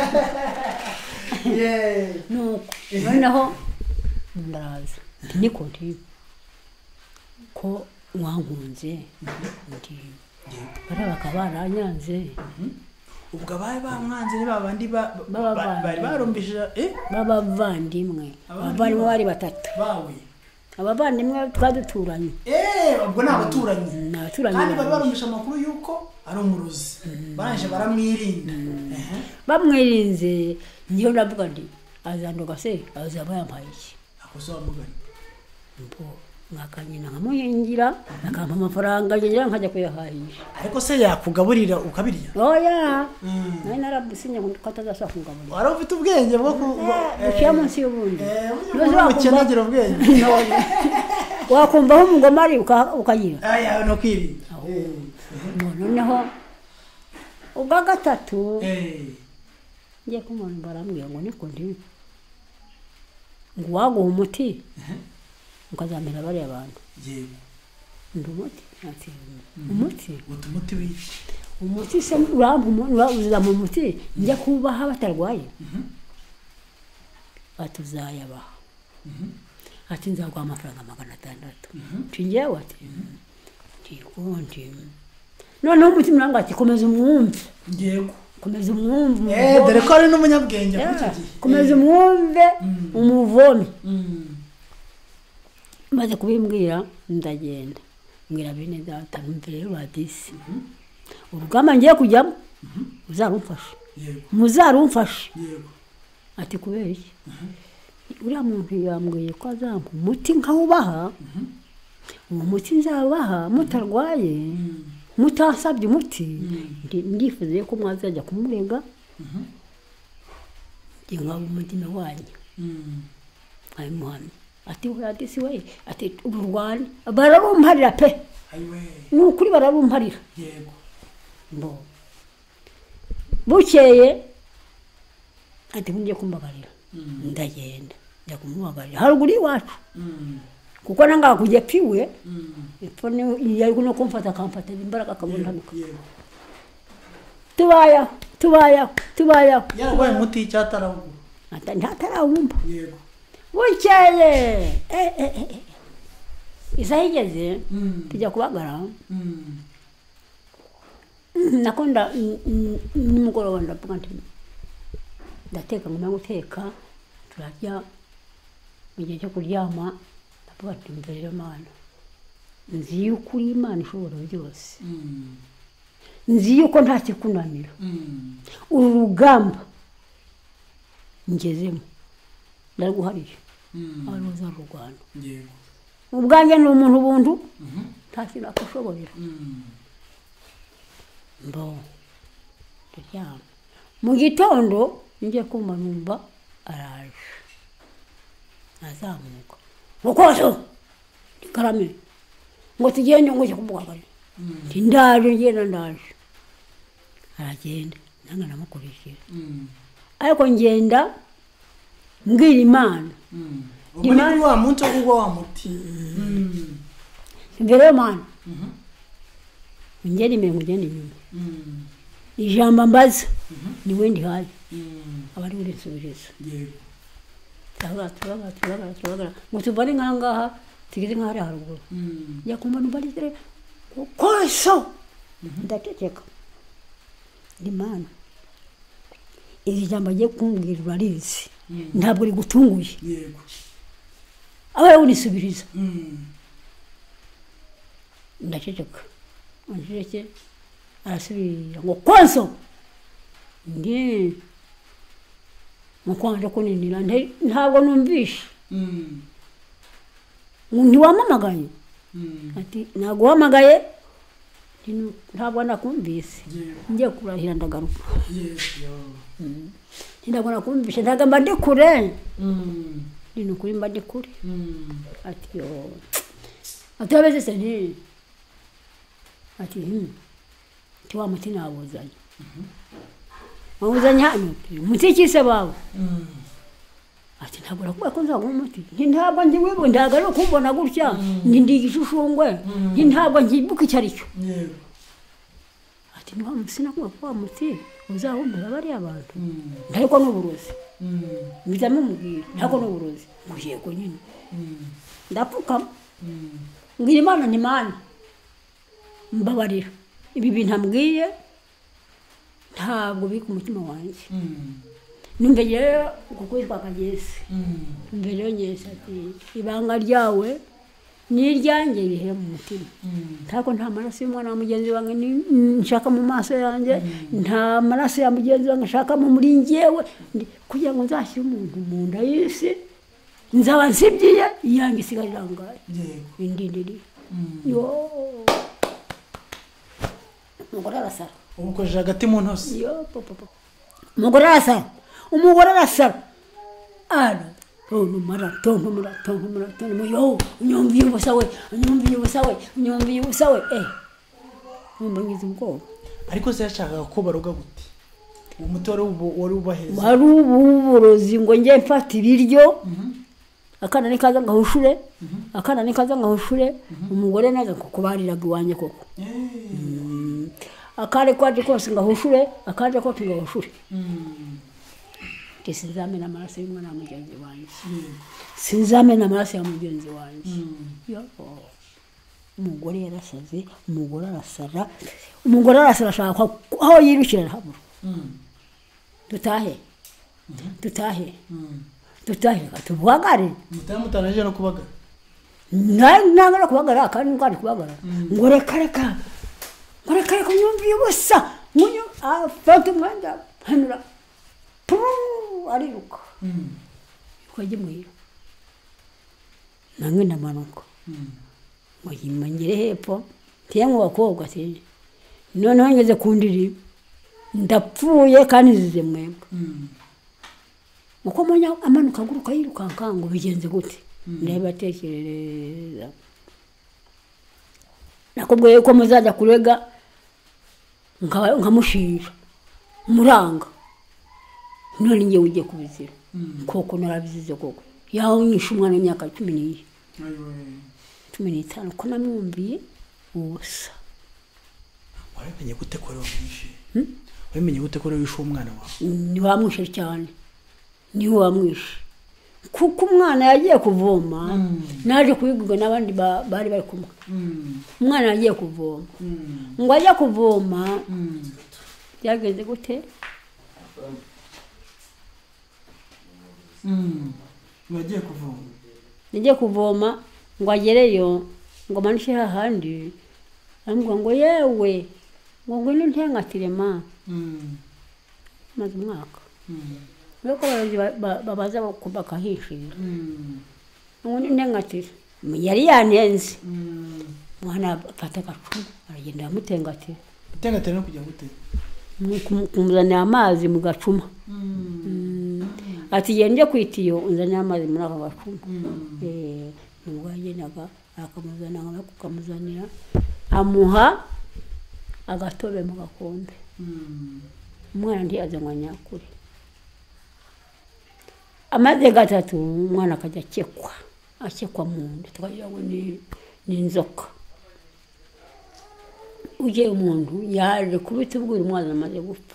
yeah nuko noneho ndaraza niko ndi ko wankunze ndi bara bakabaranyanze ubwo abaye bamwanze ni babandi bari barumbishije eh babavandimwe abavandimwe bari batatu bawe abavandimwe twaduturanye eh ubwo nabaturanye nabaturanye kandi bari barumbisha amakuru yuko ari umuruzi baraje baramwirinda bamwirinze niyo navuga ndi azandoga se azaba yampaye iki akoso wamugana mbo mwakanyina nkamuhingira akampa amafaranga ngira nkajya kuyahahisha ariko se yakugaburira ukabirya oya nari narabusinya ngo katazashaka kugaburira wari ufite ubwenge bwo buciye munsi y'ubundi ukenagira ubwenge wakumvaho umugoma ari ukagira aya no kwirinda noneho ubwa gatatu eh ngiye kumubona barambwira ngo niko ndi ngo waguha umuti ukazamera bari abantu yego ndumuti ati umuti utumuti wiki umuti se urambuza mu muti njya kubaha batarwaye batuzayabaha ati nzaguha amafaranga magana atandatu tingewe ati ndikundi noneho umuti muranga ati komeza umwumve yego komeza umwumve eh dore ko ari n'umunyabwenge kucyo gihe komeza umwumve umuvome maze kubimbwira ndagenda ngira bene data numvire rero badisi urugamba ngiye kujyamo uzarumfasha muzarumfasha ati kubera iki uriya muntu yambwiye ko azampa umuti nkawubaha uwo muti nzabaha mutarwaye mutasabye umuti ndifuza ko mwazajya kumurega ngaba umutima wanyu ayi muhamye ati wadisi we ati urwane bararumparira pe ni ukuri bararumparira yego mbo bukeye ati ngiye kumbagarira ndagenda njya kumubagarira haruguru iwacu kuko nanga kujya piwe epfo ni yari no kumfata akamfata imbaraga akabondanuka tubaya tubaya tubaya yarwaye muti cyatarawu ata ntatarabumba yego bukeye eh eh eh isahigeze tujya kubagara nakonda nimugoroba ndavuga nti ndateka ngoma guteka turajya mu gihe cyo kuryama ndavuga nti mbere y'Imana nzi yuko uri Imana ishobora byose nzi yuko nta kikunanira uru rugamba ngezemo ndaguhariye aruza rugwana yego ubwanjye ni umuntu buntu nta kintu akashoborera mbo turyama mu gitondo ngiye kumva numva araje azamuka mukoso ikarame ngo tugende ngo kumugabanya ndaje ngenda ndaje aragenda nanga namukurikira ariko ngenda mbwira Imana Imana wa muntu kuko wa muti mbere y'Imana ngende imbere ngende inyuma ijambo mbaza ni wendi hayi abari uri nsubiriza yego tabara tabara tabara tabara mutubari nkangaha tigeze nkari haruguru yakumva nubarizere koso ndatekeka Imana iri jambo giye kumbwira urarizi ntabwo ri gutunguye yego abari uri nsubiriza ndaceceka anjeke arasubira ngo konso ndi mukwanje kuninira ntabwo numvishe undi wamamagaye ati ntabwo wamagaye ntabwo nakumvise ngiye kurahira ndagaruka ntabwo nakumvishe ntabwo mba ndi kure ni ukuri mba ndi kure ati yo ati abeze se nti ati hmm tiwa muti nabuzanye mawuzanye hano mutikise bawe ati ntabwo nakubwiye ko nzaguha umuti ntabwo ngi wibu ndaga ari kumbona gutya ndi ndigishushushungwe ntabwo ngibuka icyo aricyo ati niba musina kuba kwa muti uzahumbira bari abantu ntariko n'uburozi bizamo mubwira ntabwo n'uburozi mugiye ko nyine ndapfuka ngira Imana ni Imana mbabarira ibi bintu ambwiye ntabwo biri ku mutima wanjye numve rero kuko yitwa Kagese numve rero nyese ati ibanga ryawe n'iryanjye bihe mu mutima ntako nta maraso y'umwana wa mugenzi wanjye nshaka mu maso yanjye nta maraso ya mugenzi wanjye nshaka mu muri njyewe kugira ngo nzashyire umuntu mu nda y'isi nzaba nsibyiye yanjye isigarira ngaye indindiri yo umugore arasara ubukoje hagati mu ntosi yo papa umugore arasara umugore arasara ara tonto mara tonto mara tonto mara tonto yo unyumviye ubusa we unyumviye ubusa we unyumviye ubusa we eh umba ngize ubwoba ariko se yashakaga ko baroga gute uwo mutoro wari ubaheza wari uburozi ngo ngiye mfata ibiryo akana nikaza ngahushure akana nikaza ngahushure umugore naza kukubariraga iwanye koko akare kwaje kose ngahushure akaje ko tugahushure sinzamena amaraso y'umwana wa mugenzi wanjye sinzamena amaraso ya mugenzi wanjye yo umugore yarasaze umugore arasara umugore arasara ashaka aho yirukira habura dutahe dutahe dutahe tubagare mutamutanaje no kubagara ntabwo kubagara kandi ngo ari kubagara ngo reka reka ngo reka reka nyumviye ubusa nkunyu afata umwenda hanyura ariruka twajye muhira nange ndamanuka ngo yimangire hepfo tiye mu bakobwa ati noneho ngeze ku ndiri ndapfuye kandi zize mwebwe uko munya amanuka guruka yirukanka ngo bigenze gute ndabatekereza nakubwiye ko muzajya kurega nkamushinja muranga none ngiye ugiye kubizira koko narabizize koko yaho nyishe umwana w'imyaka cumi n'ibiri cumi n'itanu ko namwumviye ubusa wamenye gute ko rero mwishe wamenye gute ko rero wishe umwana wawe ni wamwishe cyane ni wamwishe kuko umwana yagiye kuvoma naje kubiguga n'abandi bari bari kumwe umwana yagiye kuvoma ngo ajya kuvoma byagenze gute wagiye kuvoma nagiye kuvoma ngo agereyo ngo manishe hahandi arambwira ngo yewe ngo ngwino ntengatire ma maze umwaka nuko babaza bakahishira ngo ntengatire yari yanenze mwana afata agacumu aragenda amutengatira mutengatire no kujya gute kumuzanira amazi mu gacuma ati yende kwitiyo unzanira amazi muri ako gacuma nubwo yagendaga akamuzanira kukamuzanira amuha agatobe mu gakombe umwana ndi azanywa nyakuri amaze gatatu umwana akajya akekwa akekwa mu nda tukagira ngo ni inzoka uje umuntu yaje kubitubwira umwana amaze gupfa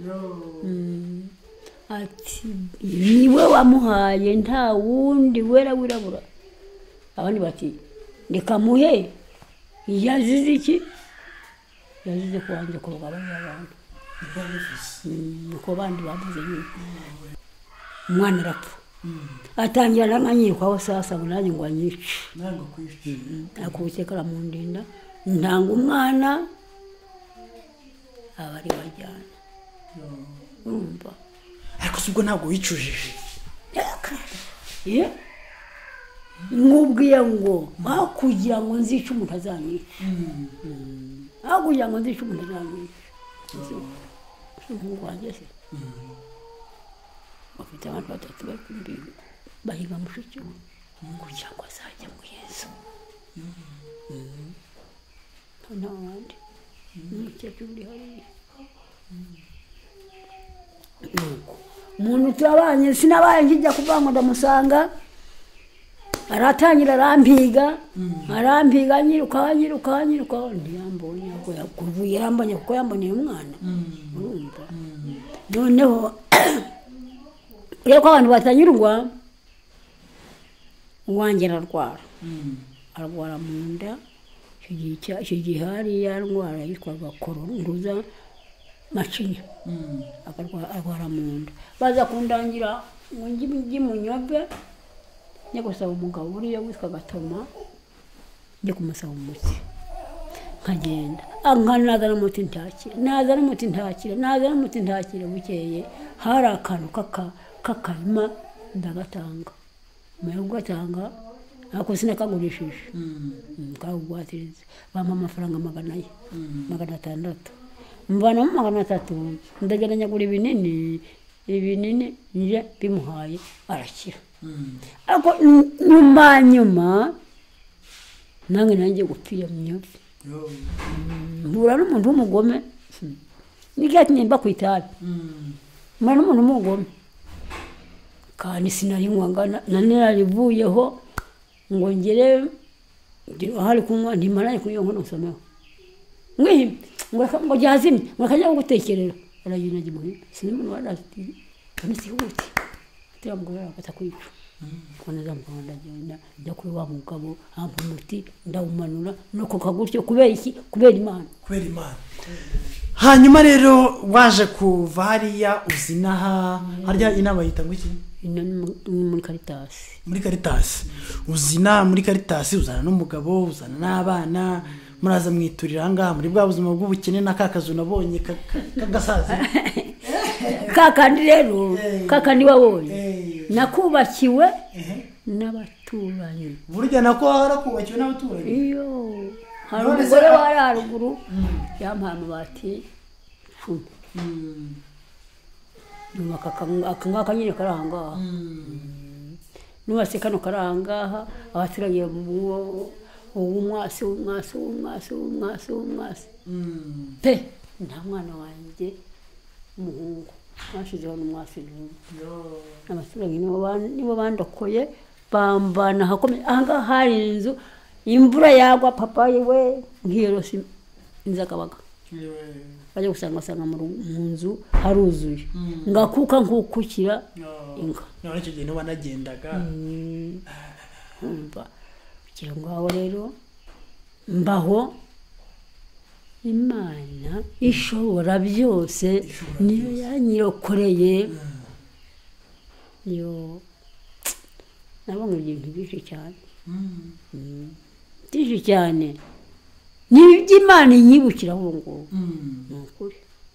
ati niwe wamuhaye nta wundi wera wirabura abandi bati reka muhe yazize iki yazize kubanza kuroga abantu nuko abandi bavuze yuko umwana arapfa atangira n'amanyirwaho sasa ngo nanjye ngo anyice akubise mu ndinda ntanga umwana aba ari bajyana urumva ariko ubwo ntabwo wicujije nkubwiye ngo aho kugira ngo nzice umuntu azanyica aho kugira ngo nzice umuntu azanyica umuhungu wanjye se bafite abantu batatu bari kumbiga bahiga mushiki we kugira ngo azajya mu yesu nta wandi n'umukecuru uri hariya umuntu turabanye sinabaye nkijya kuvuga ngo ndamusanga aratangira arampiga arampiga nyiruka nyiruka nyiruka ntiyambonye ko yakuvuye yarambonye kuko yamboneye umwana urumva noneho rero ko abantu batanyurwa uwanjye ararwara arwara mu nda icyo gihe hari ya ndwara yitwaga koronduza macinya arwara mu nda baza kundangira ngo njye munyobe njye gusaba umugabo buriya witwaga Toma njye kumusaba umuti nkagenda nkanaza n'umuti ntakire naza n'umuti ntakire naza n'umuti ntakire bukeye hari akantu k'akarima ndagatanga maze kugatanga ako sinakagurishije kagugwatiriza bampa amafaranga magana ye magana atandatu mvanamo magana atatu ndagenda nyagura ibinini ibinini nje bimuhaye arakira ariko nyuma nyuma nange nanjye gupfira mu nyovi mpura n'umuntu w'umugome nigati nimba ku itabi mpura n'umuntu w'umugome kandi sinarinywaga nanarivuyeho ngo ngere hari kunywa ntimaranye kunywa ngo nsomeho mwihimye ngo ryazimye ngo akajya gutekerera aragenda ajya muhira sinimwe warazi kandi sihuti tiramugora akata kwica kone zampa ndagenda njya kuri wa mugabo ampa umuti ndawumanura nuko kagutyo kubera iki kubera Imana kubera Imana hanyuma rero waje kuva hariya uzinaha harya inama yita ngo iki ino ni muri Caritas muri Caritas uzina muri Caritas uzana n'umugabo uzana n'abana muraza mwiturira ngaha muri bwa buzima bw'ubukene n'akakazu nabonye kagasaza kakandi rero kakandi wabonye nakubakiwe n'abaturanyi burya nako harakubakiwe n'abaturanyi iyo hari umugore wari haruguru yampaye amabati cumi nubaka akangaka nyine kari ahangaha nubatse kano kari ahangaha abaturage umwasi umwasi umwasi umwasi umwasi pe nta mwana wanjye umuhungu bashizeho n'umwasi abaturage nibo bandokoye bambana hakomeye ahangaha hari inzu imvura yagwa papa yewe nkiyorosi inzakabaga bajya gusanga asanga mu nzu haruzuye ngakuka nkukukira inka none icyo gihe niba nagendaga umva kiro ngaho rero mbaho Imana ishobora byose niyo yanyirokoreye yo nabonye ibintu byinshi cyane byinshi cyane nibyo Imana inyibukira aho ngo nukuri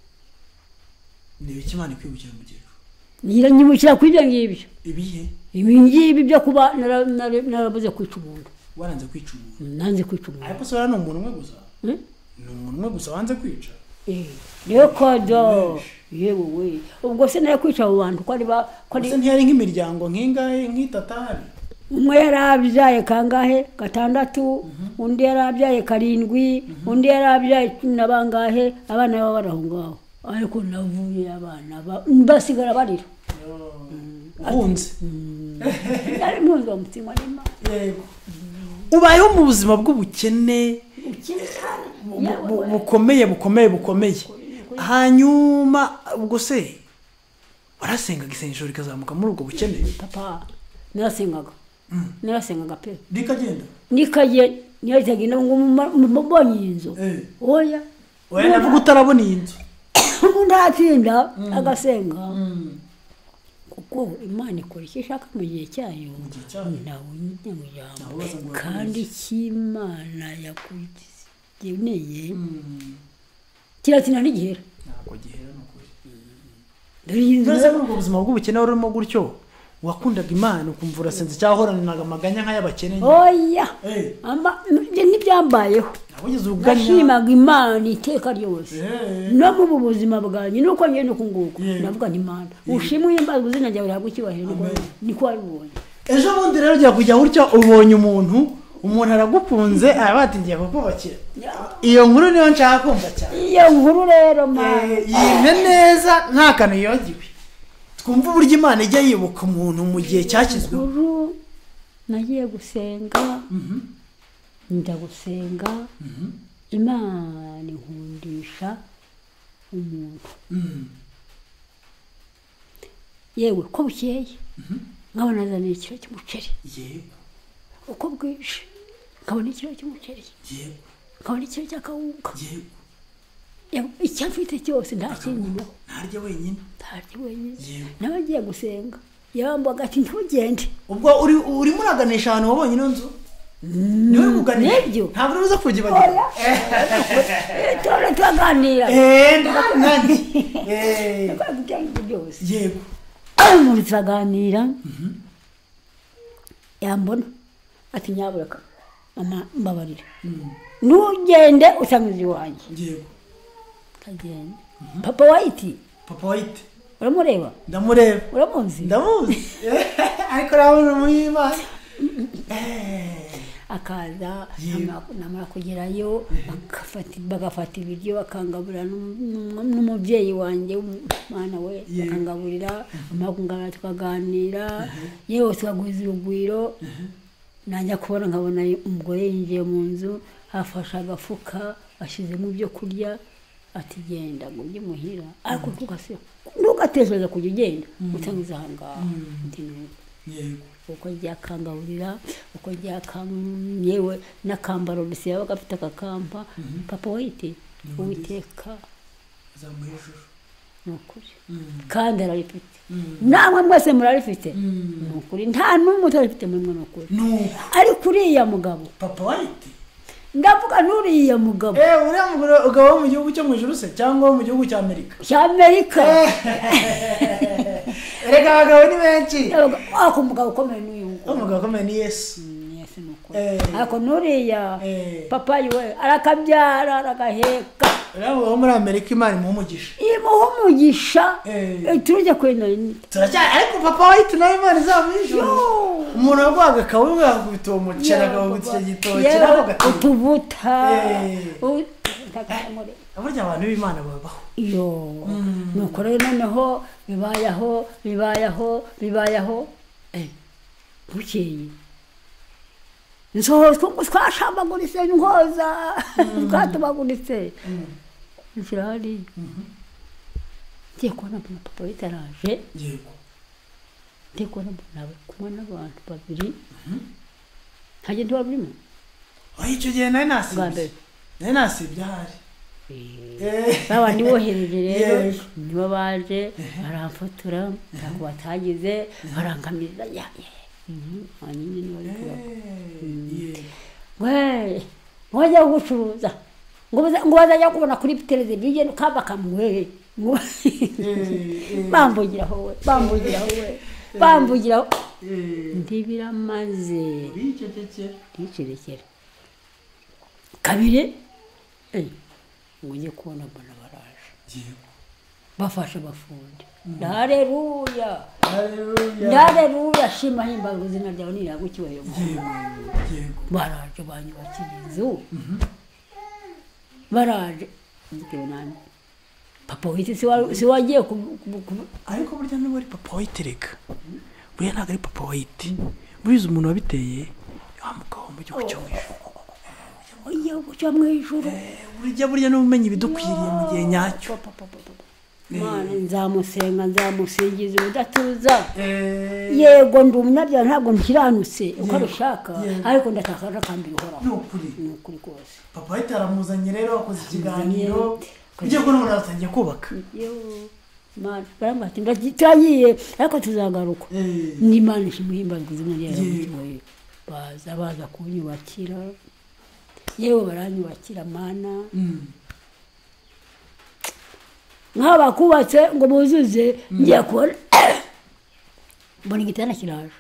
nibyo Imana ikwibukira mu gihe niranyibukira kuri ibyo ngibyo ibihe ibi ngibi byo kuba narabuze kwica umuntu waranze kwica umuntu nanze kwica umuntu ariko sora no umuntu umwe gusa ni umuntu umwe gusa wanze kwica eh rero kodo yewe we ubwo se naye kwica abo bantu ko ari ba ko ari ntiyari nk'imiryango nk'ingahe nk'itatari umwe yarabyaye kangahe gatandatu undi yarabyaye karindwi undi yarabyaye cumi na bangahe abana baba barahungaho ariko navuye abana basigara barira ahunze ari munzu umutima nima yego ubayeho mu buzima bw'ubukene bukomeye bukomeye bukomeye hanyuma ubwo se warasengaga isengesho rikazamuka muri ubwo bukene papa narasengaga narasengaga pe nikagenda nikaje nyagenda ngo mubonye inzu oya oya navuga utarabona inzu mundatinda agasenga kuko Imana ikora icyo ishaka mu gihe cyayo nawe nyamujambo kandi cy'Imana yakugeneye kiratina n'igihera ntabwo gihera n'ukuri dore inzu muri ubwo buzima bw'ubukene warimo gutyo wakundaga Imana ukumva urasenze cyahoranaga amaganya nk'ay'abakene oya amba n'ibyambayeho nashimaga Imana iteka ryose no mu buzima bwanjye nuko ngene kunguko ndavuga nti Imana ushimwe imbazo zina ryawe rabwo kibahera niko wabibonye ejo bundi rero jya kujya gutyo ubonye umuntu umuntu aragukunze abati ngiye kukubakira iyo nkuru niyo nshaka kumva cyane iyo nkuru rero Mana yime neza nta kantu yogiwe twumva uburyo Imana ijya yibuka umuntu mu gihe cyakizweho nagiye gusenga ndagusenga Imana inkundisha umuntu yewe ko bukeye nkabona azaniye ikiro cy'umuceri yego uko bwije nkabona ikiro cy'umuceri yego nkabona ikiro cy'akawunga yego icyo afite cyose nta kindi naho ntarya wenyine ntarya wenyine nawe agiye gusenga yambaga ati ntugende ubwo uri urimo uraganisha ahantu wabonye ino nzu niwe kuganira ntabwo uruza kugibagira eh tore twaganira eh ndakandi eh ndakandi byose yego muri twaganira yambona ati nyabureka mama mbabarira nugende usamize wanjye yego kagenda papa White papa White uramureba ndamureba uramuzi ndamuzi ariko rabona muyima eh akaza namara kugerayo bakafata bagafata ibiryo bakangabura n'umubyeyi wanjye umwana we bakangaburira amagungana tukaganira yewe tukaguza urugwiro najya kubona nkabona umugore yinjiye mu nzu hafasha agafuka ashizemo ibyo kurya ati genda ngo ujye muhira ariko tukase ntugatekereza kujya ugenda utangiza ahangaha ndi yego uko ryakangaburira uko ryakamyewe n'akambaro bise yabaga afite akakampa papa White Uwiteka azamuhejuru ni ukuri kandi ararifite namwe mwese murarifite ni ukuri nta n'umwe utarifite muri mwe ni ukuri ariko uriya mugabo papa White ndavuga n'uriya mugabo eh uriya mugabo ugabo wo mu gihugu cyo mu ijuru se cyangwa wo mu gihugu cya Amerika cya Amerika erega abagabo ni benshi ako mugabo ukomeye n'uyu nguyu umugabo ukomeye ni Yesu Yesu ni ukuri ariko n'uriya papa yiwe arakabyara aragaheka rero wo muri Amerika Imana imuhumugisha imuha umugisha turujya kwenda turacyari ariko papa White nawe Imana izamwijuru umuntu wagwaga kawunga akubita uwo muceri akawugutse gitoki nako gatatu utubuta aburya abantu b'Imana babaho iyo nuko rero noneho bibayaho bibayaho bibayaho eh bukeye nso twashambaguritse nkoza twatubaguritse njirari ngiye kubona papa witaraje yego ngiye kubona nawe kumwe n'abantu babiri ntajye ntiwaburimo oya icyo gihe nari nasibye nari nasibye ahari baba niwohereje rero nibo baje baramfotora ntabwo batagize barankamiriza ya hanyuma niba ari kuba we wajya gucuruza ngo bazajya kubona kuri televiziyo kaba kamwe bambugiraho we bambugiraho we bambugiraho ndibiramaze bicecekera kabiri ngo njye kubona mbona baraje bafashe abafundi haleluya haleluya shima himbaza izina ryawe niragukiwe baraje banyubakira inzu baraje ndikewe nani papa White si wagiye ariko burya niba ari papa White reka burya ntabwo ari papa White buriza umuntu wabiteye yamugabo mu gihugu cyo mwijuru igihugu cyo mwijuru burya burya n'ubumenyi bidukwiriye mu gihe nyacyo Mana nzamusenga nzamusingiza udatuza yego ndi umunyabyaha ntabwo nkiranutse uko abishaka ariko ndatakaje akambira uhoraho ni ukuri kose papa White aramuzanye rero akoze ikiganiro kugira ngo n'umuntu atangiye kubaka Mana baramba ati ndagitayiye ariko tuzagaruka ni Imana ishimuhimbazwa izina ryawe baza baza kunyubakira yewe baranyubakira Mana nkaba kubatse ngo buzuze ngiye kubona mbona igitanda kiraje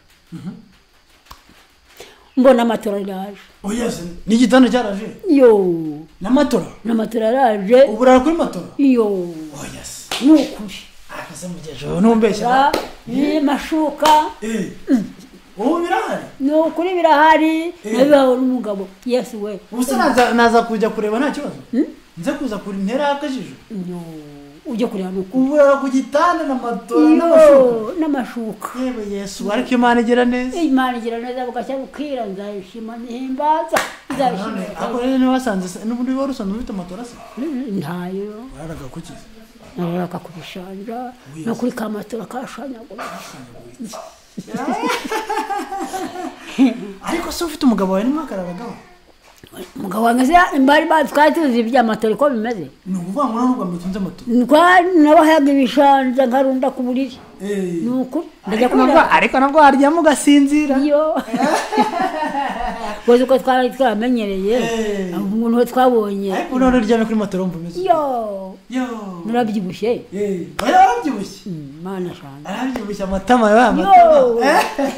mbona amatora iraje oya se ni igitanda cyaraje yo n'amatora n'amatora araje uburara kuri matora yo oya se nukuri akase mugejo numbeshya ni mashuka eh ubu birahari nukuri birahari nabihawe n'umugabo Yesu we ubusa naza naza kujya kureba nta kibazo nze kuza kuri ntera yakajije no ujye kureba nuko uburara ku gitanda n'amatora n'amashuka n'amashuka yewe Yesu ariko Imana igira neza Imana igira neza bugacya bukira nzayishima nihimbaza nzayishima ako rero ni wasanze n'ubundi wari usanzwe ufite amatora se ntayo waraga kukiza naraka kubishanja no kuri kamatora kashanyagura ariko se ufite umugabo wawe nimwakarabagaho umugabo wanjye mbari batwaye tuzi iby'amatora uko bimeze ni ukuvuga ngo nubwo mbitunze amatora kwa nabahaga ibishanja nkarunda ku buriri nuko ndajya kumva ariko nabwo haryamo ugasinzira iyo koze uko twari twamenyereye umuntu twabonye ariko none uryamye kuri matora wumva umeze yo yo narabyibushye eh oya warabyibushye Mana shanga arabyibushye amatama yawe amatama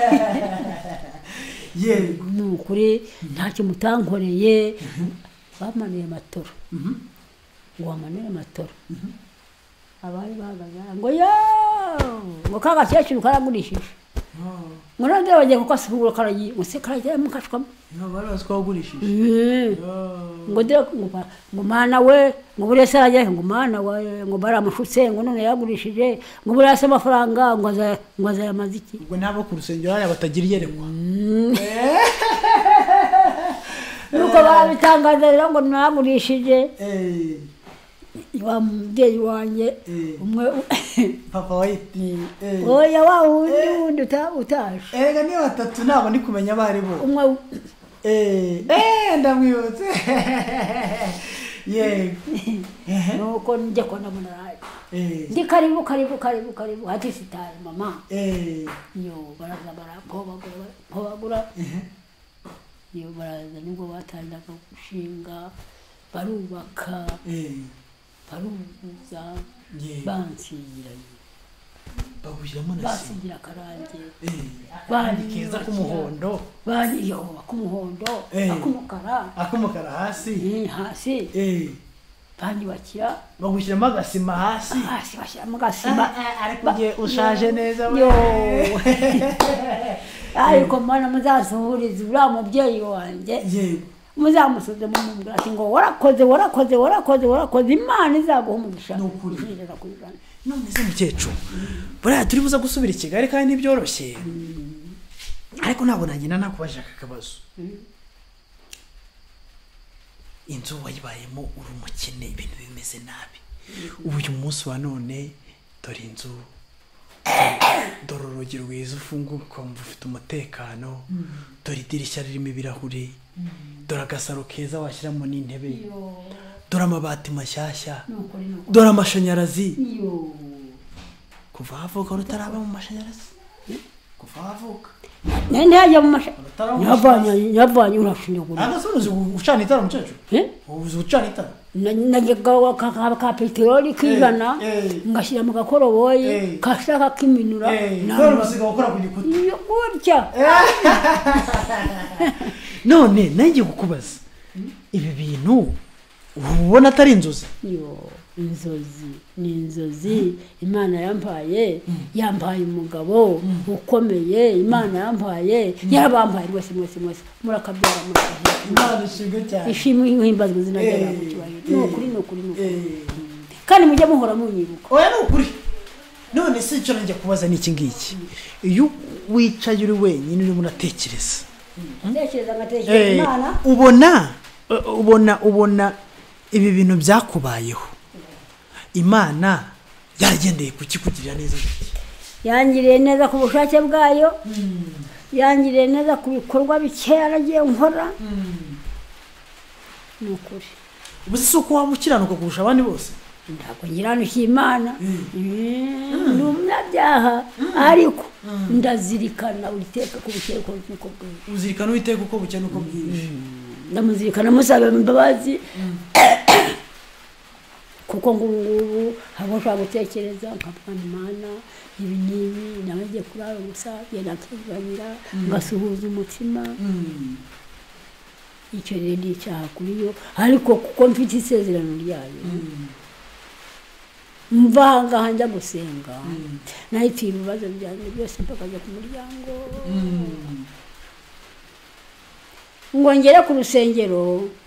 yego nukuri ntacyo mutankoreye bamanuye amatora ngo bamanure amatora abari bahagaze ngo yo ngo kagakecuru karagurishije ngo nande bagiye kuko asubura karagiye ngo se karagiye mukashwamo no bari baswagurishije ngo de ngo Mana we ngo burese aragiye ngo Mana we ngo baramushutse ngo none yagurishije ngo burase amafaranga ngo aza ngo aza yamaziki ngo nabo ku rusengero hariya batagira iyerekwa nuko barabitangaza rero ngo nagurishije wa mubyeyi wanjye umwe papa White oya wa wundi wundi utaje erega ni batatu ntabwo ndi kumenya abari bo umwe eh eh ndamwibutse yego nuko njye ko ndabona Eh. ndi karibu karibu karibu karibu hati sitari mama Eh. yo baraza barapobagura barapobagura iyo baraza nibwo batandaga gushinga barubaka Eh. barubuza Yeah. bansigira bagushyiramo na sima basigira akarange Eh. bari keza k'umuhondo bari yo akumuhondo Eh. akumukara ak'umukara hasi eh hasi Eh. banyubakira bagushyiramo agasima hasi hasi bashyiramo gasima ariko ugiye ushaje neza we yo ariko mana muzasuhuriza uriya mubyeyi wanjye yego muzamusuze mumubwira ati ngo warakoze warakoze warakoze warakoze imana izaguha umugisha Ni ukuri. Ushirira ku ijana. none se mukecuru buriya turi buza gusubira i Kigali kandi ntibyoroshye ariko ntabwo nagenda nakubajije aka kabazo inzu wayibayemo uri umukene ibintu bimeze nabi ubu uyu munsi wa none dore inzu dore urugi rwiza ufunguka ukumva ufite umutekano dore idirishya ririmo ibirahuri dore agasaro keza washyiramo n'intebe dore amabati mashyashya Ni ukuri, ni ukuri. dore amashanyarazi Yo. kuva havuka rutaraba mu mashanyarazi kuva havuka nende hajya mu masha Urutara mu yavanye yavanye urashinyagura ntabwo se uzi gucana itara mukecuru eh uzi gucana itara najyaga ka ka peteroli k'ijana eh. ngashyira mu gakoroboyi Eh. kashaka k'iminura none usiga gukora ku gikuta iyo gutya none nanjye kukubaza ibi bintu ubona atari inzozi yo inzozi ni inzozi imana yampaye yampaye umugabo ukomeye imana yampaye yarabampaye rwose mwese mwese murakabyara murakabyara imana ishimwe cyane ishimwe himbazwa izina Eh. ryawe mu cyubahiro ni ukuri ni ukuri ni ukuri Eh. kandi mujye muhora munyibuka oya ni ukuri none se icyo nanjye kubaza ni iki ngiki iyo wicaye uri wenyine urimo uratekereza ntekereza ngatekereza Eh, imana ubona ubona ubona ibi bintu byakubayeho imana yaragendeye kukikugirira neza gute yangiriye neza ku bushake bwayo yangiriye neza ku bikorwa bikeya yaragiye nkora ni ukuri ubu si uko waba ukiranuka kurusha abandi bose ntabwo ngiranukiye imana ni umunyabyaha ariko ndazirikana uriteka ku bukeye ko nuko bwije uzirikana uwiteka uko bucya nuko bwije ndamuzirikana musaba imbabazi kuko ngubu ngubu haba ushobora gutekereza nkavuga imana ibi n'ibi nawe ngiye kurara gusa genda akizanira ngasuhuza umutima icyo rero ni icyaha kuri yo ariko kuko mfite isezerano ryayo mva aha ngaha njya gusenga nahitiye ibibazo byanjye byose mpaka njya ku muryango ngo ngere ku rusengero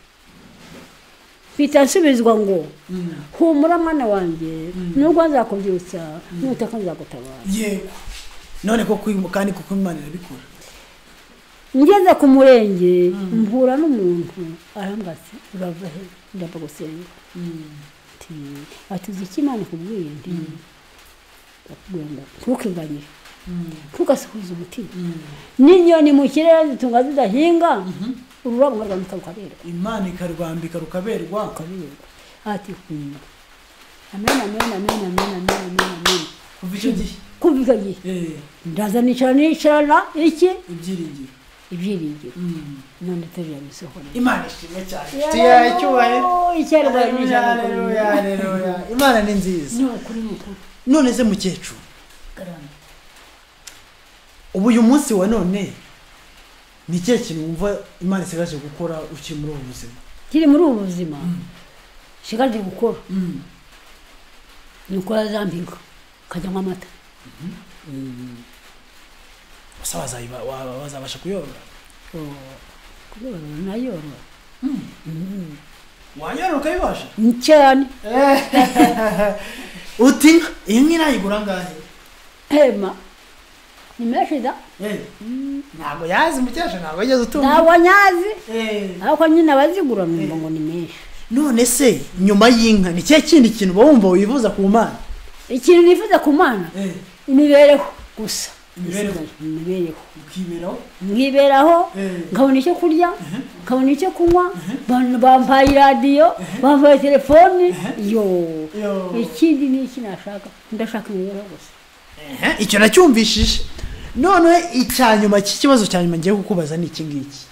mpita nsubizwa ngo humura mwana wanjye nubwo nzakubyutsa nutaka nzagutabara yego none ko kandi kuko imana irabikora ngeze ku murenge mpura n'umuntu arambwira ati urava he ndava gusenga ati uzi icyo imana ikubwiye ndi ndakubwira ngo ntukiganyire ntugasuhuze umutima n'inyoni mu kirere zitunga zidahinga ururabo nkarwambika rukaberwa imana ikarwambika rukaberwa rukaberwa ati kumva amen amen amen amen amen amen amen kuva icyo gihe kuva icyo gihe eh ndaza nicara nicarana iki ibyiringiro ibyiringiro none turiya bisohora imana ishimwe cyane tuyaye icyubahiro icyarwaye n'ijana haleluya haleluya imana ni nziza ni ukuri ni ukuri none se mukecuru karame ubu uyu munsi wa none ni ikihe kintu wumva imana isigaje gukora ukiri muri ubu buzima kiri muri ubu buzima shigaje gukora ni uko yazambirwa ukajyamo amata gusa wazabasha kuyorora kuyorora nayorora wanyorora ukayibasha cyane uti inka iyi nka irayigura angahe hema ni menshi da ntabwo yazi mukesha ntabwo yigeze utumva ntabwo nyazi ariko nyine abazigura numva ngo ni menshi none se nyuma y'inka ni ikihe kindi kintu uba wumva wifuza ku mana ikintu nifuza ku mana imibereho gusa imibereho imibereho ukiberaho mwiberaho Eh. nkabona icyo kurya nkabona icyo kunywa ban- bampaye iradiyo bampaye telefone yo Yo. ikindi ni iki nashaka ndashaka imibereho gusa Ehe, icyo nacyumvishije none icya nyuma cy'ikibazo cya nyuma ngiye kukubaza ni iki ngiki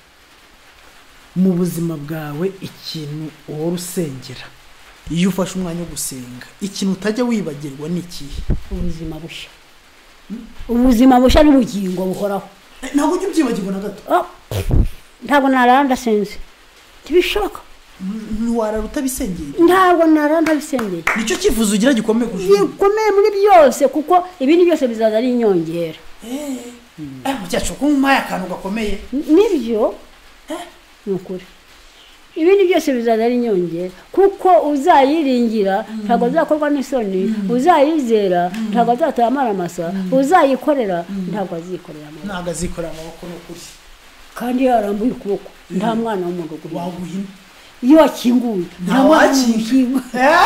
mu buzima bwawe ikintu uhora usengera iyo ufashe umwanya wo gusenga ikintu utajya wibagirwa ni ikihe ubuzima bushya ubuzima bushya n'ubugingo buhoraho Eh, ntabwo ujya ubyibagirwa na gato Oh, ntabwo narara ndasenze ntibishoboka ntiwarara utabisengera ntabwo narara ndabisengeye nicyo cyifuzo ugira gikomeye kurusha gikomeye muri byose kuko ibindi byose bizaza ari inyongera eh mukecuru ko umuhaye akantu gakomeye nibyo ni ukuri ibindi byose bizaza ari inyongera kuko uzayiringira ntabwo azakorwa n'isoni uzayizera ntabwo azataya amaramasa uzayikorera ntabwo azikorera amaboko ntabwo azikorera amaboko n'ukuri kandi iyo yarambuye ukuboko nta mwana w'umuntu ugura waguhina iyo wakinguye Nta nta mwana wakinga. w'umuntu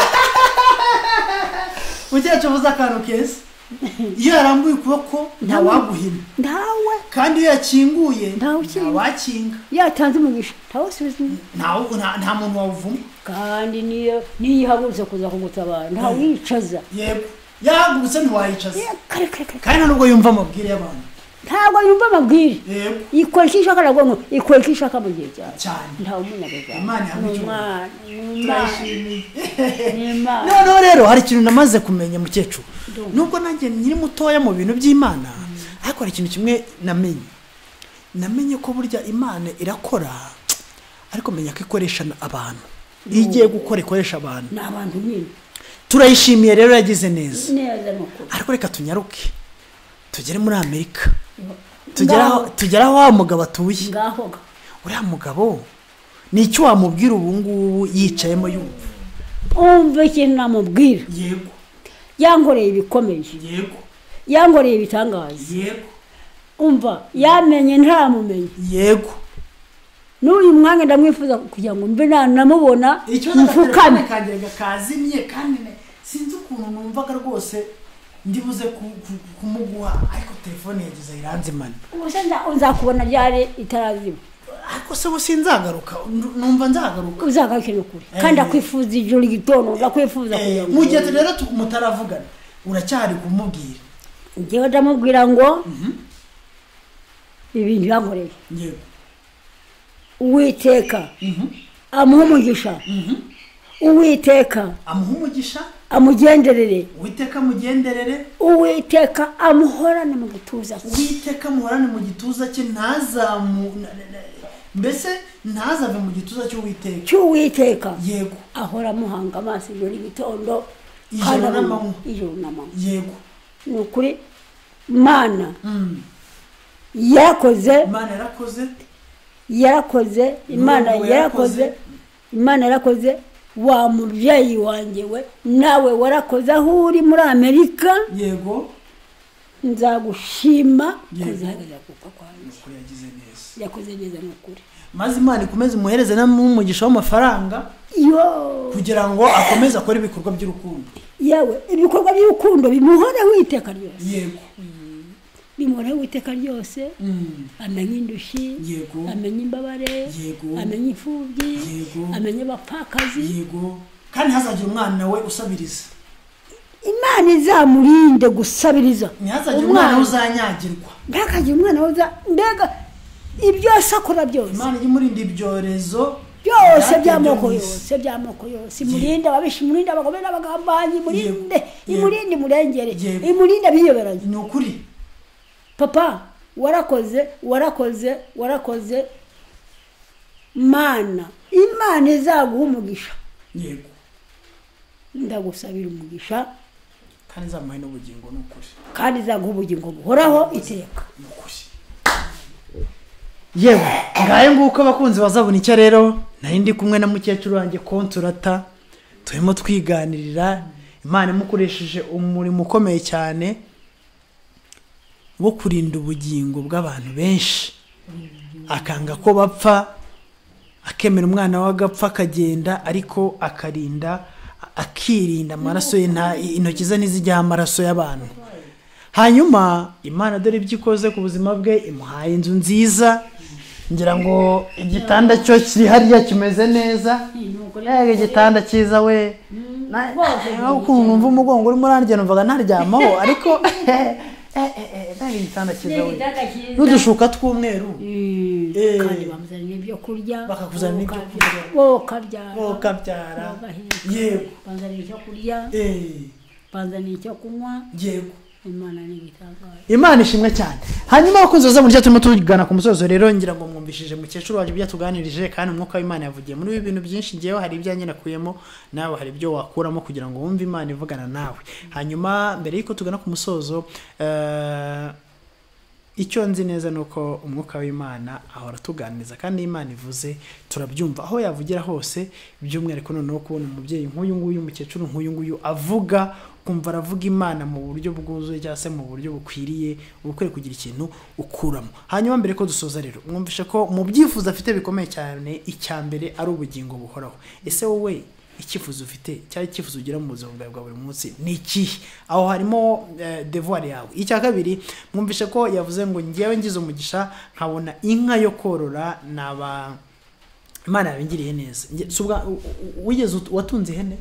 mukecuru uvuze akantu keza iyo yarambuye ukuboko nta waguhina ntawe kandi iyo yakinguye Ntawe ukinga. nta wakinga iyo yatanze umugisha ntawusubiza inyuma Ntawe- nta nta muntu wawuvuma kandi niyo niyo ihagurutse kuza kugutabara ntawicaza yego yahagurutse ntiwayicaza kare kare kare kandi nta nubwo yumva amabwire y'abantu ntabwo yumva amabwire yego ikora icyo ishaka nabwo ngo ikora icyo ishaka mu gihe cyawe cyane ntawe umunyagaza Imana ihabwe ni icyubahiro. Imana ni Imana turashimiye ni Imana noneho rero hari ikintu namaze kumenya mukecuru nubwo nanjye nkiri mutoya mu bintu by'Imana ariko hari ikintu kimwe namenye namenye ko burya Imana irakora ariko menya ko ikoresha abantu iyo igiye gukora ikoresha abantu ni abantu nyine turayishimiye rero yagize neza neza ni ukuri ariko reka tunyaruke tugere muri Amerika tugere aho tugere aho wa mugabo atuye ngaho ga uriya mugabo ni icyo wamubwira ubu ngubu yicayemo yumva umva ikintu namubwira yego yankoreye ibikomeye yego yankoreye ibitangaza yego umva yamenye ntamumenye yego n'uyu mwanya ndamwifuza kugira ngo mbe namubona mfukame kanjye kazimye kandi ne- sinzi ukuntu numvaga rwose ndibuze ku- ku- kumuguha ariko telefone yagize iranzimana ubuse nzakubona ryari itarazima ariko se bo sinzagaruka nu- numva nzagaruka uzagarukire ukuri Eh. kandi akwifuza ijoro igitondo ndakwifuza Eh, kugira ngo mu gihe rero tu- mutaravugana uracyari kumubwira njyewe ndamubwira ngo ibintu yankoreye yego uwiteka amuha umugisha uwiteka amuha umugisha amugenderere uwiteka mugenderere uwiteka amuhorane mu gituza cye uwiteka muhorane mu gituza cye ntazamu na- na- na- mbese ntazave mu gituza cy'uwiteka cy'uwiteka yego ahora amuhanga amaso ijoro igitondo Ijoro kandi n'amanywa. amu- ijoro n'amanywa yego ni ukuri mana Mm. yarakoze imana yarakoze yarakoze imana N'ubu yarakoze yarakoze. imana yarakoze wa mubyeyi wanjye we nawe warakoze aho uri muri amerika yego nzagushima Yego. kuzahagaza kuko kwanjye ukuri yagize neza yakoze neza ni ukuri maze imana ikomeze umuhereze n'umugisha w'amafaranga yo kugira ngo akomeze akore ibikorwa by'urukundo yewe ibikorwa by'urukundo bimuhoreho iteka ryose yego bimuhoreho iteka ryose Mm. amenye indushyi Yego. amenye imbabare Yego. amenye imfubyi Yego. amenye abapfakazi yego kandi ntihazagire umwana we usabiriza imana izamurinde gusabiriza ntihazagire umwana we uzanyagirwa ntakagira umwana uza mbega ibyo akora byose imana ijye imurinda ibyorezo byose byateye by'amoko byo mu isi. yose by'amoko yose imurinde ababisha imurinde abagome n'abagambanyi imurinde Yego. imurinde imurengere Yego. imurinde abiyoberanye ni ukuri papa warakoze warakoze warakoze mana imana izaguha umugisha yego ndagusabira umugisha kandi izamuhe n'ubugingo ni ukuri kandi izaguha ubugingo buhoraho iteka ni ukuri yewe ngahe nguko abakunzi bazabona icyo rero nari ndi kumwe na mukecuru wanjye konturata turimo twiganirira imana imukoresheje umurimo ukomeye cyane wo kurinda ubugingo bw'abantu benshi akanga ko bapfa akemera umwana we agapfa akagenda ariko akarinda akirinda amaraso ye nta intoki ze ntizijyaho amaraso y'abantu hanyuma Imana dore ibyo ikoze ku buzima bwe, imuhaye inzu nziza, ngira ngo igitanda cyo kiri hariya kimeze neza, yego igitanda cyiza we, ukumva umugongo urimo urandya numvaga naryamaho, ariko nari igitanda cyiza we, n'udushuka tw'umweru, kandi bamuzanira ibyo kurya, bakakuzanira ibyo kurya, bokabyara bokabyara, yego banzanira icyo kurya, banzanira icyo kunywa, yego. Imana ni igitangaza. Imana ishimwe cyane. Hanyuma abakunzi baza muri cyo turimo tugana ku musozo rero, ngira ngo mwumvishije mukecuru waje ibyo tuganirije, kandi umwuka w'Imana yavugiye muri ibi bintu byinshi. Ngiyeho hari ibyanjye nakuyemo, nawe hari ibyo wakuramo kugira ngo wumve Imana ivugana nawe. Hanyuma mbere y'uko tugana ku musozo, uh, icyo nzi neza nuko umwuka w'Imana ahora tuganiriza, kandi Imana ivuze turabyumva aho yavugira hose, by'umwihariko noneho kubona umubyeyi nk'uyu nguyu, umukecuru nk'uyu nguyu avuga, kumva aravuga Imana mu buryo bwuzuye cyangwa se mu buryo bukwiriye, ubukwiye kugira ikintu ukuramo. Hanyuma mbere ko dusoza rero, mwumvishe ko mu byifuzo afite bikomeye cyane, icya mbere ari ubugingo buhoraho. Ese wowe icyifuzo ufite cyangwa icyifuzo ugira mu buzima bwawe bwa buri munsi ni ikihe? Aho harimo uh, devoir yawe. Icya kabiri, mwumvishe ko yavuze ngo ngiyewe ngize umugisha nkabona inka yo korora, naba Imana yabingiriye neza. Subwa wigeze watunze ihene?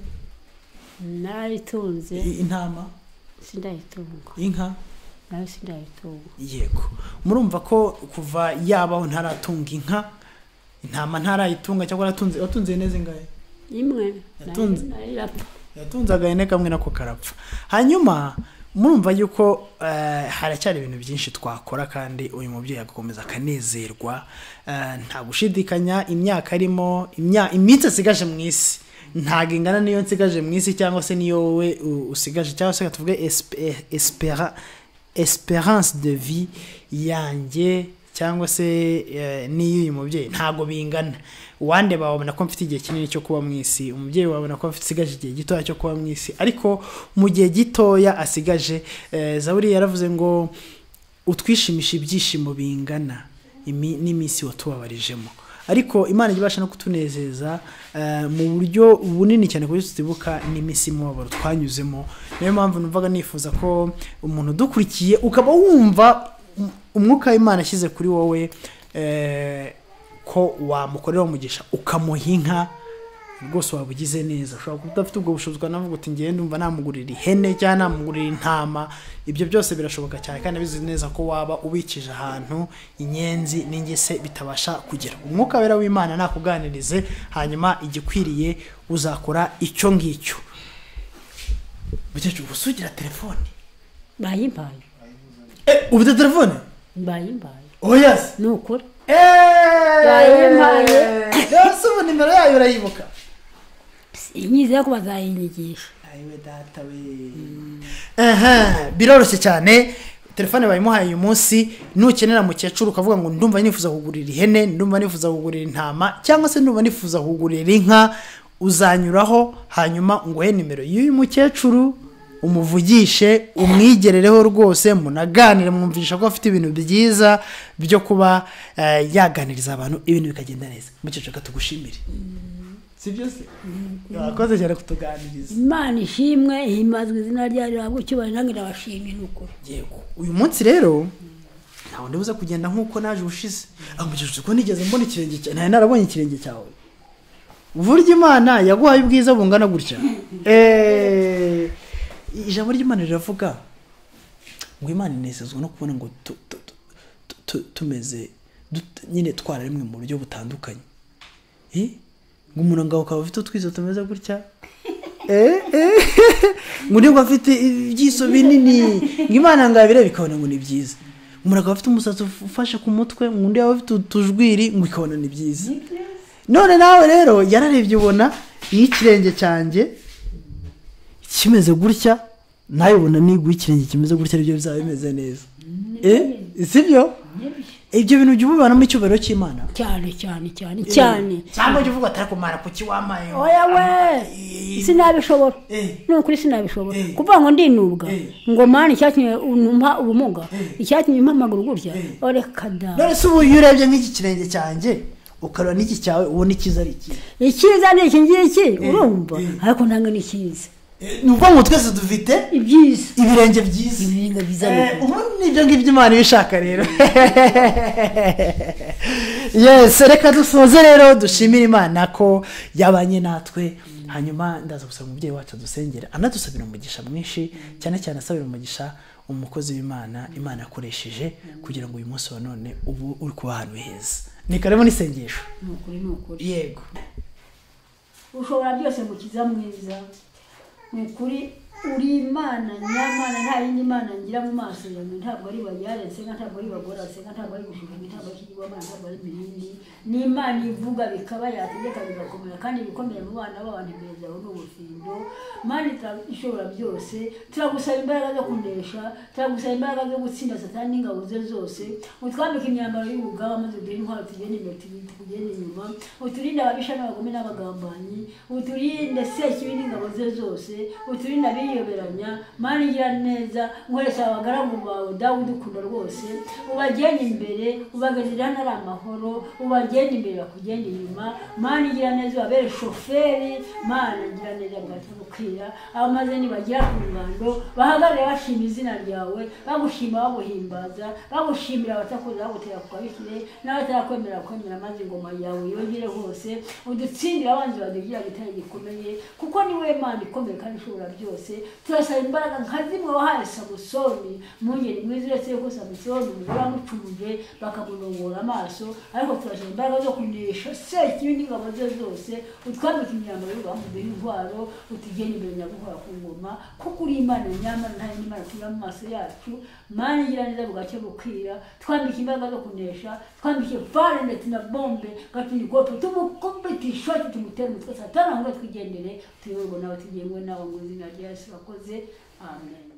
Naritunze. Intama? Sindayitunga. Inka? Nayo sindayitunga. Yego. Murumva ko kuva yabaho ntaratunga inka, intama ntarayitunga, cyangwa aratunze, watunze neza ingahe? Imwe. Yatunze. Narapfa. Yatunze agahene kamwe nako karapfa. Hanyuma murumva yuko uh, haracyari ibintu byinshi twakora, kandi uyu mubyeyi agakomeza akanezerwa, uh, nta gushidikanya imyaka arimo, imya iminsi asigaje mu isi ntago ingana niyo nsigaje mu isi, cyangwa se niyo wowe usigaje, cyangwa se tuvuge espera espérance de vie yanjye, cyangwa se uh, niyo uyu mubyeyi ntago bingana. Wande babona ko mfite igihe kinini cyo kuba mu isi, umubyeyi wabona ko mfite sigaje igihe gitoya cyo kuba mu isi, ariko mu gihe gitoya asigaje, uh, Zaburi yaravuze ngo utwishimisha ibyishimo bingana n'iminsi watubabarijemo. Ariko Imana ibasha no kutunezeza uh, mu buryo bunini cyane kuri tutibuka n'iminsi mubabaro twanyuzemo. Niyo mpamvu numvaga nifuza ko umuntu dukurikiye ukaba wumva umwuka w'Imana ashyize kuri wowe, uh, ko wamukorera umugisha ukamuha inka, rwose wabugize neza. Ushobora kuba udafite ubwo bushobozi navuga uti ngiye ndumva namugurira ihene cyangwa namugurira intama, ibyo byose birashoboka cyane, kandi bizi neza ko waba ubikije ahantu inyenzi n'ingese bitabasha kugera. Umwuka wera w'Imana nakuganirize, hanyuma igikwiriye uzakora icyo ngicyo. Bukecuru usugira telefone bayimbaye. Eh, ubute telefone Bayimbaye. Oh yes. Nukuri. Eh! Bayimbaye. Yose ubu nimero yayo urayibuka? Inyizeye ko bazayinyigisha. Ayiwe data we. Aha, biroroshye cyane. Telefone bayimuhaye uyu munsi, nukenera mukecuru ukavuga ngo ndumva nifuza kugurira ihene, ndumva nifuza kugurira intama, cyangwa se ndumva nifuza kugurira inka, uzanyuraho hanyuma nguhe nimero y'uyu mukecuru, umuvugishe, umwigerereho rwose, munaganire, mwumvisha ko afite ibintu byiza byo kuba uh, yaganiriza abantu, ibintu bikagenda neza. Mukecuru katugushimire. Sibyo se? Yakoze cyane kutuganiriza. Imana ishimwe, ihimazwe izina ryayo, rabwo cyubahiro, nange ndabashimye nuko. Yego. Uyu munsi rero ntawo ndibuza kugenda nkuko naje ushize. Amukecuru ko nigeze mbona ikirenge cyawe, nta narabonye ikirenge cyawe. Uburyo Imana yaguhaye ubwiza bungana gutya. Eh ijambo ry'Imana riravuga ngo Imana inezezwa no kubona ngo tumeze nyine twara rimwe mu buryo butandukanye. Eh ngo umuntu ngaho ukaba ufite utwizo tumeze gutya, eh eh muri ngo afite ibyiso binini, ngo Imana ngabire bikabona ngo ni byiza. Umuntu akaba afite umusatsi ufashe ku mutwe, undi yawe afite utujwiri, ngo ikabona ni byiza. None nawe rero yararebye ubona y'ikirenge cyanjye kimeze gutya, nawe ubona niguye ikirenge kimeze gutya, ibyo bizaba bimeze neza. Eh sibyo? Ibyo bintu by'ububana mu cyubero cy'Imana cyane cyane cyane cyane. Cyangwa uvuga atari kumara kuki wamaye. Oya we. Sinabishobora. No kuri sinabishobora. Kuvuga ngo ndinubwa ngo mani cyakinye umpa ubumuga, icyakinye impa amaguru gutya. Ore kada. None se ubu yurebye nk'iki kirenge cyanjye ukarora n'iki cyawe ubona ikiza ari iki? Ikiza ni iki ngiki urumva, ariko nanga ni kiza. nubwo ngo twese dufite ibyiza ibirenge byiza ibirenge byiza ubu nibyo ngibyo Imana ibishaka rero. Yes, reka dusoze rero dushimira Imana ko yabanye natwe. Hanyuma ndaza gusaba umubyeyi wacu dusengera anadusabira umugisha mwinshi, cyane cyane asabira umugisha umukozi w'Imana Imana yakoresheje kugira ngo uyu munsi wa none ubu uri kuba ahantu heza. Ni karemo n'isengesho. Nukuri nukuri. Yego. Ushobora byose mukiza mwiza. Nukuri uri Imana nyamana nta yindi Mana ngira mu maso yawe, ntabwo ari bayare senga, ntabwo ari bagora senga, ntabwo ari gushimira, ntabwo ari kigwa Mana, ntabwo ari mirindi. Ni Imana ivuga bikaba yategeka bigakomera kandi bikomeye mu bana b'abantu imbere zawe n'ubufindo. Mana ishobora byose, turagusaba imbaraga zo kunesha, turagusaba imbaraga zo gutsinda Satani n'ingabo ze zose. Utwambike imyambaro y'ubugaba maze uduhe intwaro tugende imbere tugende inyuma. Uturinde ababisha n'abagome n'abagambanyi, uturinde sekibi n'ingabo ze zose, uturinde abiyoberanya. Mana igira neza, nkoresha abagaragu bawe Dawudi ukunda rwose, ubagende imbere, ubagenera hano ari amahoro, ubagende imbere bakugende inyuma. Mana igira neza, ubabere shoferi. Mana igira neza bwatubukira abamaze nibagira ku ngando bahagarare bashima izina ryawe, bagushima baguhimbaza, bagushimira abatakoze bagutera kwabikire n'abatarakwemera kwemera, maze ingoma yawe yongere hose. Udutsindira abanzi badugira gitare gikomeye, kuko ni we Mana ikomeye kandi ishobora byose. Turasaba imbaraga nka zimwe wahaye Samusoni, mungeri mwiza uretse ko Samusoni umugore wamucumuje bakamunongora amaso, ariko turasaba imbaraga zo kunesha sekibi n'ingabo ze zose. Utwambike imyambaro y'ubwambure n'intwaro, utugende imbere nyaguhora ku ngoma, kuko uri Imana nyamara nta yindi Mana tuba mu maso yacu. Mana igira neza bugacye bukwira, twambike imbaraga zo kunesha, twambike fare ndetse na bombe gatuni gope, tumukubite ishoti tumutere umutwe Satani ahubwo twigendere tuyoborwe nawe tugengwe nawe ngo izina rya Yesu wakoze. Amen.